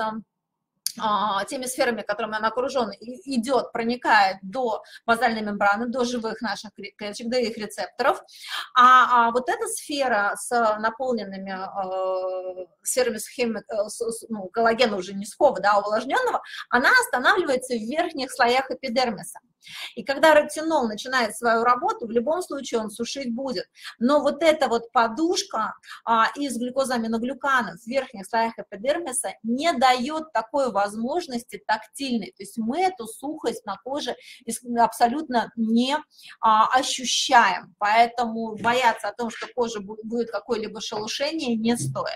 теми сферами, которыми он окружен, идет, проникает до базальной мембраны, до живых наших клеточек, до их рецепторов, а, а вот эта сфера с наполненными э, сферами схемы, э, с, ну, коллагена уже не сухого, да, а увлажненного, она останавливается в верхних слоях эпидермиса. И когда ретинол начинает свою работу, в любом случае он сушить будет. Но вот эта вот подушка а, из глюкозаминоглюканов в верхних слоях эпидермиса не дает такой возможности тактильной. То есть мы эту сухость на коже абсолютно не а, ощущаем. Поэтому бояться о том, что кожа будет какое-либо шелушение, не стоит.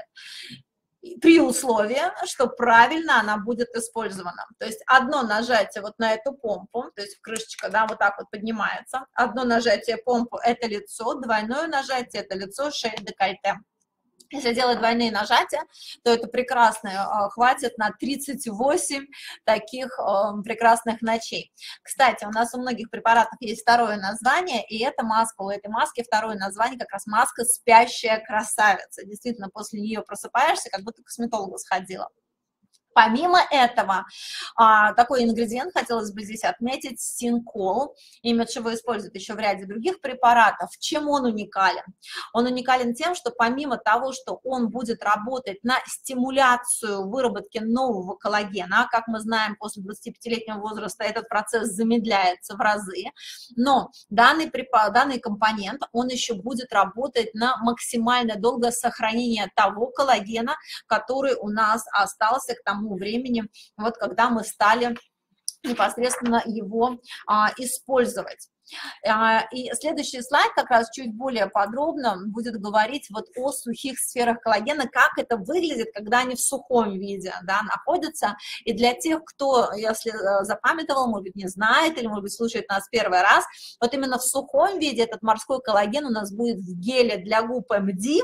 При условии, что правильно она будет использована. То есть одно нажатие вот на эту помпу, то есть крышечка, да, вот так вот поднимается, одно нажатие помпу – это лицо, двойное нажатие – это лицо, шея, декольте. Если делать двойные нажатия, то это прекрасно, хватит на тридцать восемь таких прекрасных ночей. Кстати, у нас у многих препаратов есть второе название, и эта маска, у этой маски второе название как раз маска «Спящая красавица». Действительно, после нее просыпаешься, как будто к косметологу сходила. Помимо этого, такой ингредиент хотелось бы здесь отметить – синкол. Имидж его используют еще в ряде других препаратов. Чем он уникален? Он уникален тем, что помимо того, что он будет работать на стимуляцию выработки нового коллагена, как мы знаем, после двадцатипятилетнего возраста этот процесс замедляется в разы, но данный, препарат, данный компонент, он еще будет работать на максимально долгое сохранение того коллагена, который у нас остался к тому времени, вот когда мы стали непосредственно его а, использовать. А, и следующий слайд как раз чуть более подробно будет говорить вот о сухих сферах коллагена, как это выглядит, когда они в сухом виде, да, находятся. И для тех, кто, если запамятовал, может быть, не знает, или, может быть, слушает нас первый раз, вот именно в сухом виде этот морской коллаген у нас будет в геле для губ эм ди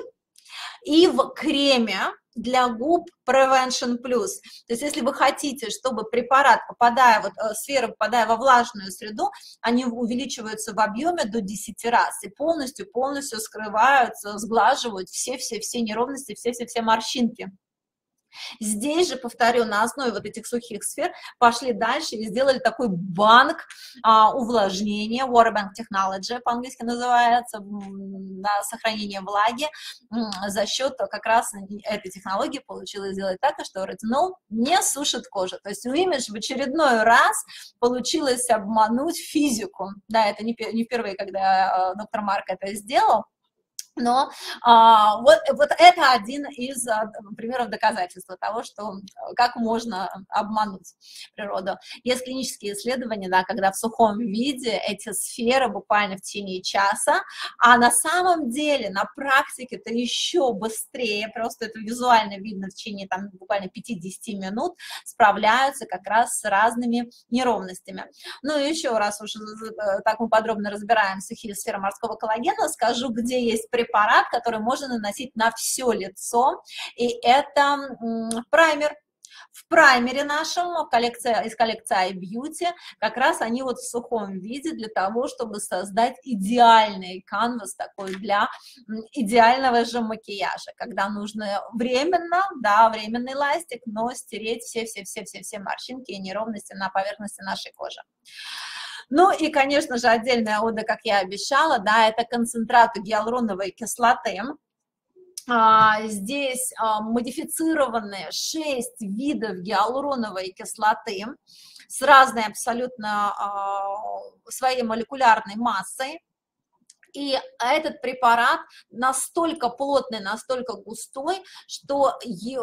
и в креме для губ Prevention Plus. То есть если вы хотите, чтобы препарат, попадая, вот сферы, попадая во влажную среду, они увеличиваются в объеме до десяти раз и полностью-полностью скрываются, сглаживают все-все-все неровности, все-все-все морщинки. Здесь же, повторю, на основе вот этих сухих сфер пошли дальше и сделали такой банк а, увлажнения, Water Bank Technology по-английски называется, на сохранение влаги. За счет как раз этой технологии получилось сделать так, что ретинол не сушит кожу. То есть у Image в очередной раз получилось обмануть физику. Да, это не, не впервые, когда доктор Марк это сделал. Но а, вот, вот это один из а, примеров доказательства того, что как можно обмануть природу. Есть клинические исследования, да, когда в сухом виде эти сферы буквально в течение часа, а на самом деле на практике это еще быстрее, просто это визуально видно в течение там, буквально пяти-десяти минут, справляются как раз с разными неровностями. Ну и еще раз уж так мы подробно разбираем сухие сферы морского коллагена, скажу, где есть препарат, который можно наносить на все лицо, и это праймер. В праймере нашем, коллекция, из коллекции iBeauty, как раз они вот в сухом виде для того, чтобы создать идеальный канвас такой для идеального же макияжа, когда нужно временно, да, временный ластик, но стереть все-все-все-все-все морщинки и неровности на поверхности нашей кожи. Ну и, конечно же, отдельная ода, как я обещала, да, это концентрат гиалуроновой кислоты. Здесь модифицированы шесть видов гиалуроновой кислоты с разной абсолютно своей молекулярной массой. И этот препарат настолько плотный, настолько густой, что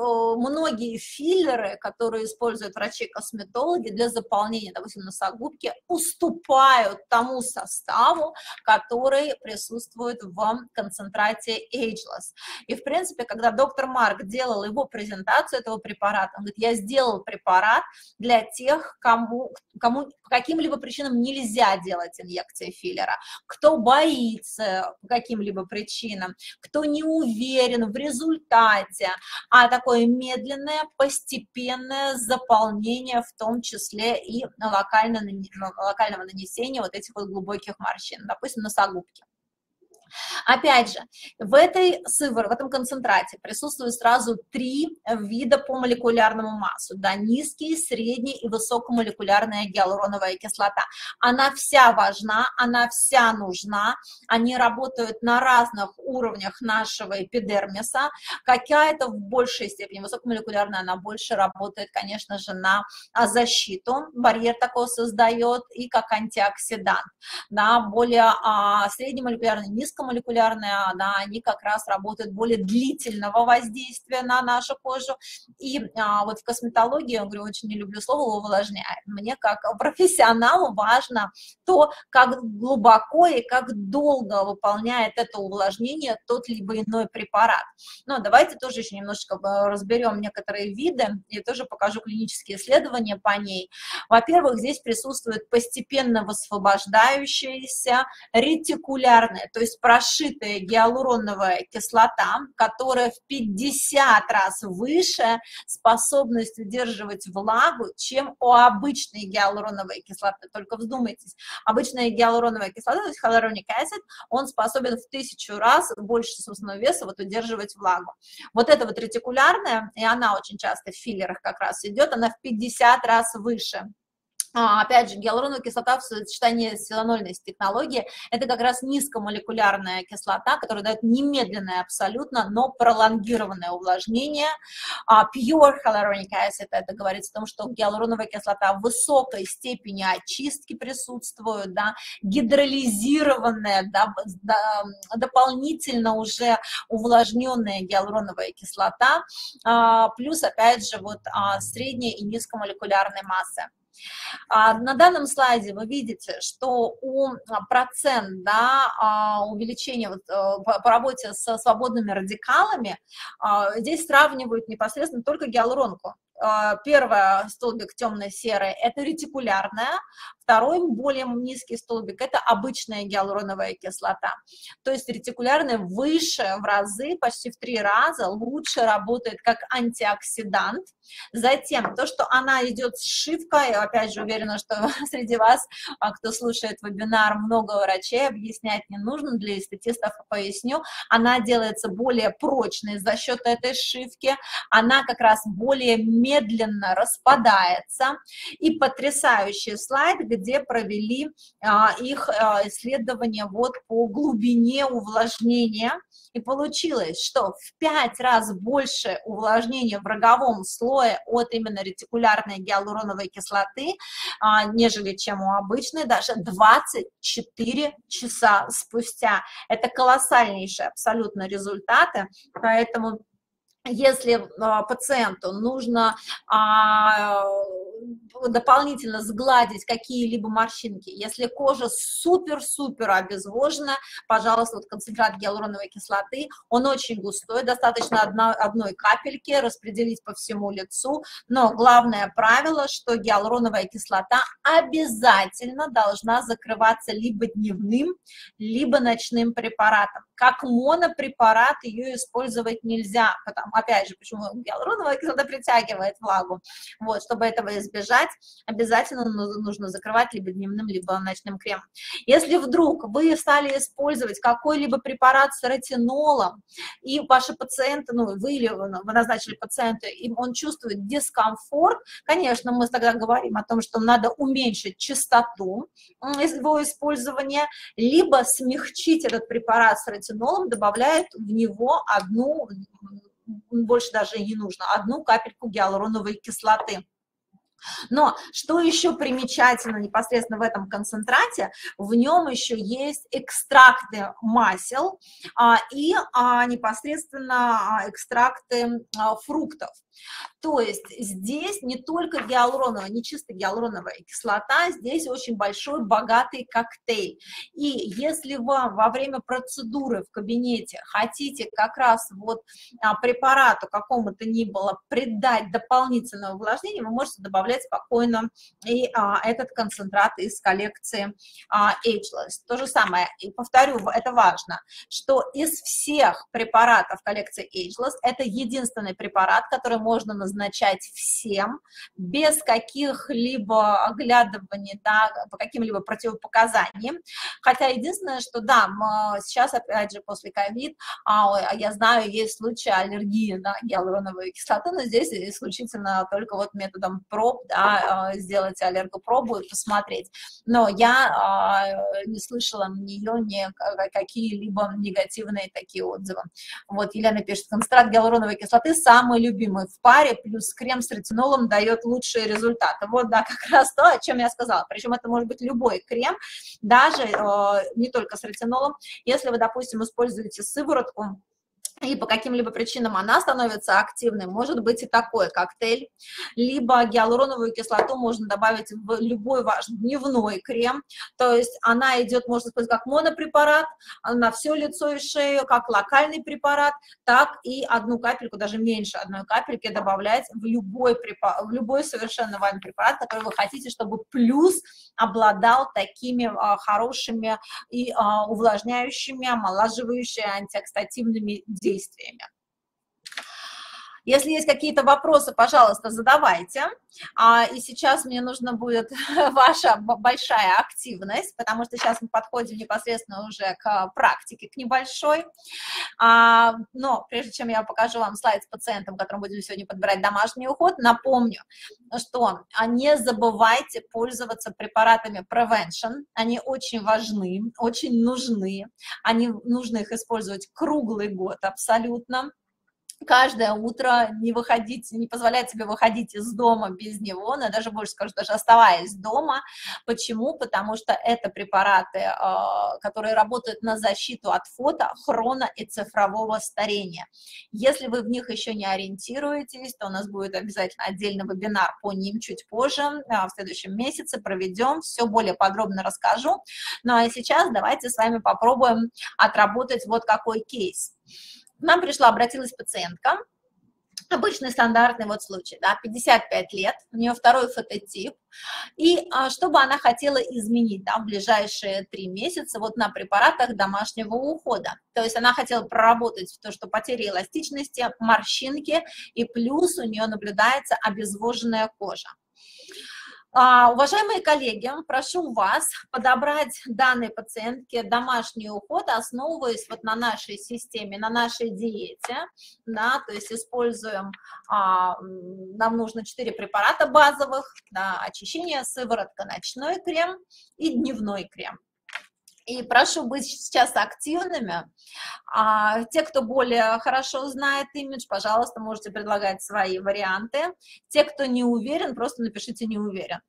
многие филлеры, которые используют врачи-косметологи для заполнения, допустим, носогубки, уступают тому составу, который присутствует в концентрате Ageless. И, в принципе, когда доктор Марк делал его презентацию этого препарата, он говорит, я сделал препарат для тех, кому, кому по каким-либо причинам нельзя делать инъекции филлера, кто боится по каким-либо причинам, кто не уверен в результате, а такое медленное, постепенное заполнение, в том числе и локально, локального нанесения вот этих вот глубоких морщин, допустим, носогубки. Опять же, в этой сыворотке, в этом концентрате присутствует сразу три вида по молекулярному массу, да, низкий, средний и высокомолекулярная гиалуроновая кислота. Она вся важна, она вся нужна, они работают на разных уровнях нашего эпидермиса, какая-то в большей степени, высокомолекулярная, она больше работает, конечно же, на защиту, барьер такой создает и как антиоксидант, да, более а, среднемолекулярная, низкомолекулярная, да, они как раз работают более длительного воздействия на нашу кожу. И а, вот в косметологии, я говорю, очень не люблю слово увлажняет. Мне как профессионалу важно то, как глубоко и как долго выполняет это увлажнение тот либо иной препарат. Но давайте тоже еще немножечко разберем некоторые виды и тоже покажу клинические исследования по ней. Во-первых, здесь присутствует постепенно высвобождающаяся ретикулярная, то есть прошитая гиалуроновая кислота, которая в пятьдесят раз выше способность удерживать влагу, чем у обычной гиалуроновой кислоты. Только вздумайтесь, обычная гиалуроновая кислота, то есть hyaluronic acid, он способен в тысячу раз больше собственного веса вот удерживать влагу. Вот эта вот ретикулярная, и она очень часто в филлерах как раз идет, она в пятьдесят раз выше. А, опять же, гиалуроновая кислота в сочетании с силанольной технологией – это как раз низкомолекулярная кислота, которая дает немедленное абсолютно, но пролонгированное увлажнение. А, pure hyaluronic acid – это говорится о том, что гиалуроновая кислота в высокой степени очистки присутствует, да, гидролизированная, да, да, дополнительно уже увлажненная гиалуроновая кислота, а, плюс, опять же, вот а, средняя и низкомолекулярной массы. На данном слайде вы видите, что у процент, да, увеличения вот, по работе со свободными радикалами здесь сравнивают непосредственно только гиалуронку. Первый столбик темно-серый – это ретикулярная, второй, более низкий столбик – это обычная гиалуроновая кислота. То есть ретикулярная выше в разы, почти в три раза лучше работает как антиоксидант. Затем то, что она идет сшивка, я опять же уверена, что среди вас, кто слушает вебинар, много врачей, объяснять не нужно, для эстетистов поясню, она делается более прочной за счет этой сшивки, она как раз более медленно распадается. И потрясающий слайд, где провели а, их а, исследования вот по глубине увлажнения, и получилось, что в пять раз больше увлажнения в роговом слое от именно ретикулярной гиалуроновой кислоты, а, нежели чем у обычной, даже двадцать четыре часа спустя. Это колоссальнейшие абсолютно результаты, поэтому если а, пациенту нужно а, дополнительно сгладить какие-либо морщинки, если кожа супер-супер обезвожена, пожалуйста, вот концентрат гиалуроновой кислоты, он очень густой, достаточно одно, одной капельки распределить по всему лицу, но главное правило, что гиалуроновая кислота обязательно должна закрываться либо дневным, либо ночным препаратом. Как монопрепарат ее использовать нельзя, потому, опять же, почему гиалуроновая кислота притягивает влагу, вот, чтобы этого избежать, обязательно нужно закрывать либо дневным, либо ночным кремом. Если вдруг вы стали использовать какой-либо препарат с ретинолом, и ваши пациенты, ну, вы или вы назначили пациента, и он чувствует дискомфорт, конечно, мы тогда говорим о том, что надо уменьшить частоту его использования, либо смягчить этот препарат с ретинолом, добавляет в него одну, больше даже и не нужно, одну капельку гиалуроновой кислоты. Но что еще примечательно непосредственно в этом концентрате, в нем еще есть экстракты масел а, и а, непосредственно экстракты а, фруктов. То есть здесь не только гиалуроновая, не чисто гиалуроновая кислота, здесь очень большой богатый коктейль. И если вы во время процедуры в кабинете хотите как раз вот а, препарату какому-то ни было придать дополнительное увлажнение, вы можете добавлять спокойно и а, этот концентрат из коллекции а, Ageless. То же самое, и повторю, это важно, что из всех препаратов коллекции Ageless это единственный препарат, который можно назначать всем, без каких-либо оглядываний, да, по каким-либо противопоказаниям. Хотя единственное, что да, сейчас, опять же, после ковид, а, я знаю, есть случаи аллергии на гиалуроновую кислоту, но здесь исключительно только вот методом проб, да, сделать аллергопробу и посмотреть. Но я а, не слышала на нее ни какие-либо негативные такие отзывы. Вот Елена пишет, концентрат гиалуроновой кислоты самый любимый в паре, плюс крем с ретинолом дает лучшие результаты. Вот, да, как раз то, о чем я сказала. Причем это может быть любой крем, даже э, не только с ретинолом. Если вы, допустим, используете сыворотку, и по каким-либо причинам она становится активной, может быть и такой коктейль, либо гиалуроновую кислоту можно добавить в любой ваш дневной крем, то есть она идет, можно сказать, как монопрепарат на все лицо и шею, как локальный препарат, так и одну капельку, даже меньше одной капельки добавлять в любой, препарат, в любой совершенно вами препарат, который вы хотите, чтобы плюс обладал такими а, хорошими и а, увлажняющими, омолаживающими, антиоксидативными действиями. действиями. Если есть какие-то вопросы, пожалуйста, задавайте. А, и сейчас мне нужна будет ваша большая активность, потому что сейчас мы подходим непосредственно уже к практике, к небольшой. А, но прежде чем я покажу вам слайд с пациентом, которым будем сегодня подбирать домашний уход, напомню, что не забывайте пользоваться препаратами Prevention. Они очень важны, очень нужны. Они, нужно их использовать круглый год абсолютно. Каждое утро не выходить, не позволять себе выходить из дома без него, но я даже больше скажу, даже оставаясь дома. Почему? Потому что это препараты, которые работают на защиту от фото, хроно и цифрового старения. Если вы в них еще не ориентируетесь, то у нас будет обязательно отдельный вебинар по ним чуть позже, в следующем месяце проведем, все более подробно расскажу. Ну а сейчас давайте с вами попробуем отработать вот какой кейс. К нам пришла, обратилась пациентка, обычный стандартный вот случай, да, пятьдесят пять лет, у нее второй фототип, и а, что бы она хотела изменить, да, в ближайшие три месяца вот на препаратах домашнего ухода. То есть она хотела проработать то, что потеря эластичности, морщинки, и плюс у нее наблюдается обезвоженная кожа. Uh, уважаемые коллеги, прошу вас подобрать данной пациентке домашний уход, основываясь вот на нашей системе, на нашей диете, да, то есть используем, uh, нам нужно четыре препарата базовых, да, очищение, сыворотка, ночной крем и дневной крем. И прошу быть сейчас активными. А, те, кто более хорошо знает имидж, пожалуйста, можете предлагать свои варианты. Те, кто не уверен, просто напишите «не уверен».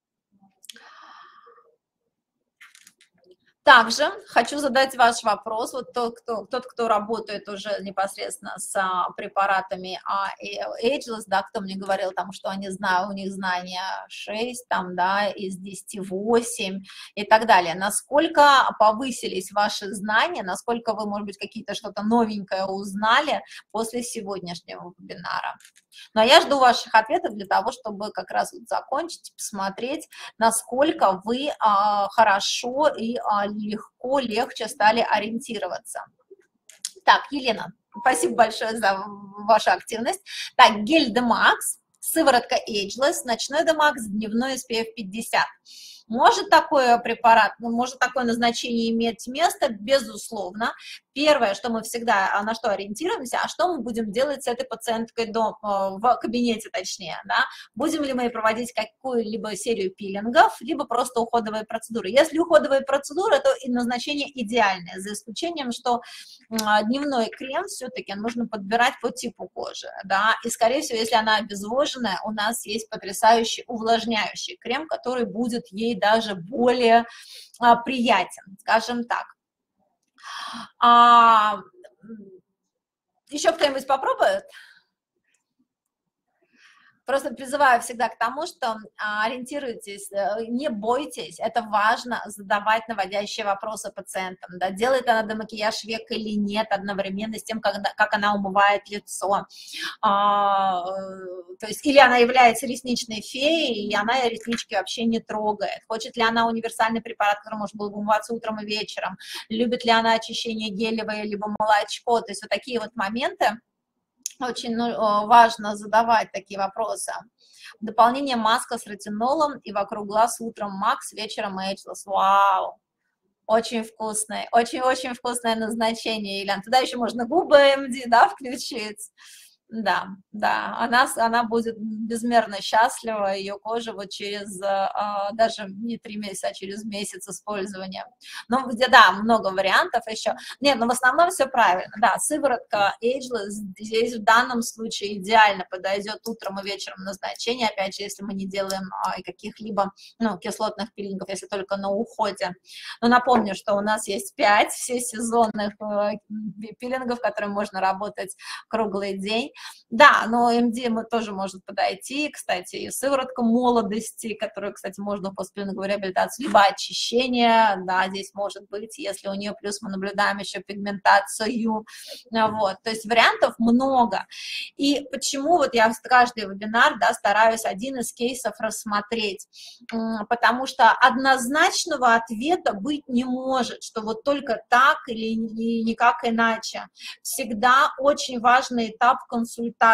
Также хочу задать ваш вопрос, вот тот, кто, тот, кто работает уже непосредственно с а, препаратами а, Ageless, да, кто мне говорил, там, что они знают, у них знания шесть, там, да, из десяти восемь и так далее. Насколько повысились ваши знания, насколько вы, может быть, какие-то что-то новенькое узнали после сегодняшнего вебинара? Ну, а я жду ваших ответов для того, чтобы как раз вот закончить, посмотреть, насколько вы а, хорошо и а, легко, легче стали ориентироваться. Так, Елена, спасибо большое за вашу активность. Так, гель Demax, сыворотка Ageless, ночной Demax, дневной эс пи эф пятьдесят. Может такой препарат, ну, может такое назначение иметь место? Безусловно. Первое, что мы всегда, на что ориентируемся, а что мы будем делать с этой пациенткой дома, в кабинете точнее, да? Будем ли мы проводить какую-либо серию пилингов, либо просто уходовые процедуры. Если уходовые процедуры, то и назначение идеальное, за исключением, что дневной крем все-таки нужно подбирать по типу кожи, да, и, скорее всего, если она обезвоженная, у нас есть потрясающий увлажняющий крем, который будет ей даже более а, приятен, скажем так. А, еще кто-нибудь попробует? Просто призываю всегда к тому, что а, ориентируйтесь, не бойтесь, это важно задавать наводящие вопросы пациентам, да, делает она демакияж век или нет, одновременно с тем, как, как она умывает лицо, а, то есть или она является ресничной феей, и она реснички вообще не трогает, хочет ли она универсальный препарат, который может был бы умываться утром и вечером, любит ли она очищение гелевое, либо молочко, то есть вот такие вот моменты. Очень важно задавать такие вопросы. В дополнение маска с ретинолом и вокруг глаз утром Макс, вечером Ageless. Вау! Очень вкусное, очень-очень вкусное назначение, Ильян. Туда еще можно губы эм ди, да, включить. Да, да, она, она будет безмерно счастлива, ее кожа вот через, а, даже не три месяца, а через месяц использования. Ну, где, да, много вариантов еще. Нет, но в основном все правильно, да, сыворотка Ageless здесь в данном случае идеально подойдет утром и вечером назначение, опять же, если мы не делаем а, каких-либо, ну, кислотных пилингов, если только на уходе. Но напомню, что у нас есть пять всесезонных а, пилингов, которые можно работать круглый день. Да, но эм ди тоже может подойти, кстати, и сыворотка молодости, которую, кстати, можно в постпилинговую реабилитацию, либо очищение, да, здесь может быть, если у нее плюс мы наблюдаем еще пигментацию, вот, то есть вариантов много. И почему вот я в каждый вебинар, да, стараюсь один из кейсов рассмотреть, потому что однозначного ответа быть не может, что вот только так или никак иначе. Всегда очень важный этап консультации.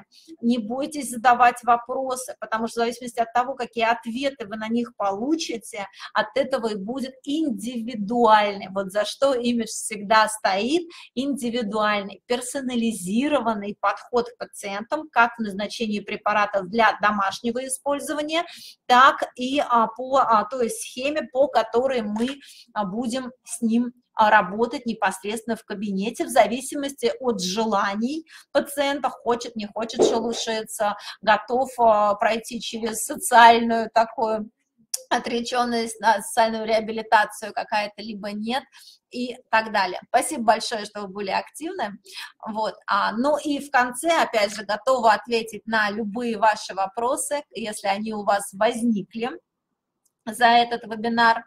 Не бойтесь задавать вопросы, потому что в зависимости от того, какие ответы вы на них получите, от этого и будет индивидуальный. Вот за что имидж всегда стоит: индивидуальный, персонализированный подход к пациентам, как в назначении препаратов для домашнего использования, так и а, по а, той схеме, по которой мы а, будем с ним работать непосредственно в кабинете в зависимости от желаний пациента, хочет, не хочет шелушиться, готов а, пройти через социальную такую отреченность, на социальную реабилитацию какая-то, либо нет, и так далее. Спасибо большое, что вы были активны. Вот. А, ну и в конце, опять же, готова ответить на любые ваши вопросы, если они у вас возникли за этот вебинар.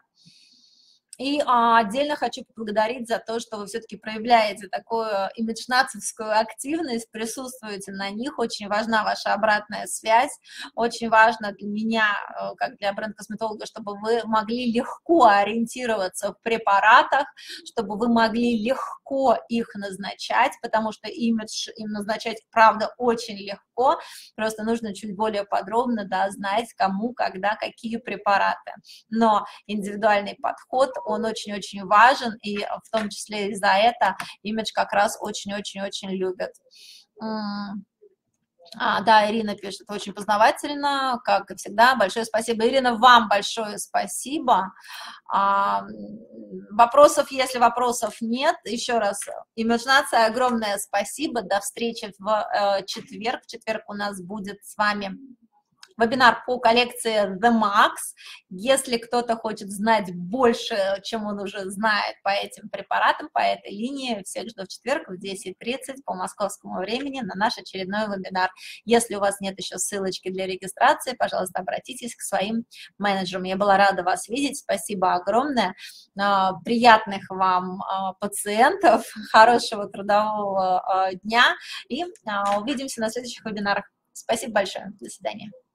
И а, отдельно хочу поблагодарить за то, что вы все-таки проявляете такую имиджнацевскую активность, присутствуете на них. Очень важна ваша обратная связь. Очень важно для меня, как для бренд-косметолога, чтобы вы могли легко ориентироваться в препаратах, чтобы вы могли легко их назначать, потому что имидж им назначать, правда, очень легко. Просто нужно чуть более подробно, да, знать, кому, когда, какие препараты. Но индивидуальный подход, он очень-очень важен, и в том числе и за это имидж как раз очень-очень-очень любят. А, да, Ирина пишет, очень познавательно, как и всегда. Большое спасибо. Ирина, вам большое спасибо. А, вопросов, если вопросов нет, еще раз, имиджнация, огромное спасибо. До встречи в э, четверг. В четверг у нас будет с вами вебинар по коллекции The Max. Если кто-то хочет знать больше, чем он уже знает по этим препаратам, по этой линии, всех жду в четверг в десять тридцать по московскому времени на наш очередной вебинар. Если у вас нет еще ссылочки для регистрации, пожалуйста, обратитесь к своим менеджерам. Я была рада вас видеть. Спасибо огромное. Приятных вам пациентов, хорошего трудового дня и увидимся на следующих вебинарах. Спасибо большое. До свидания.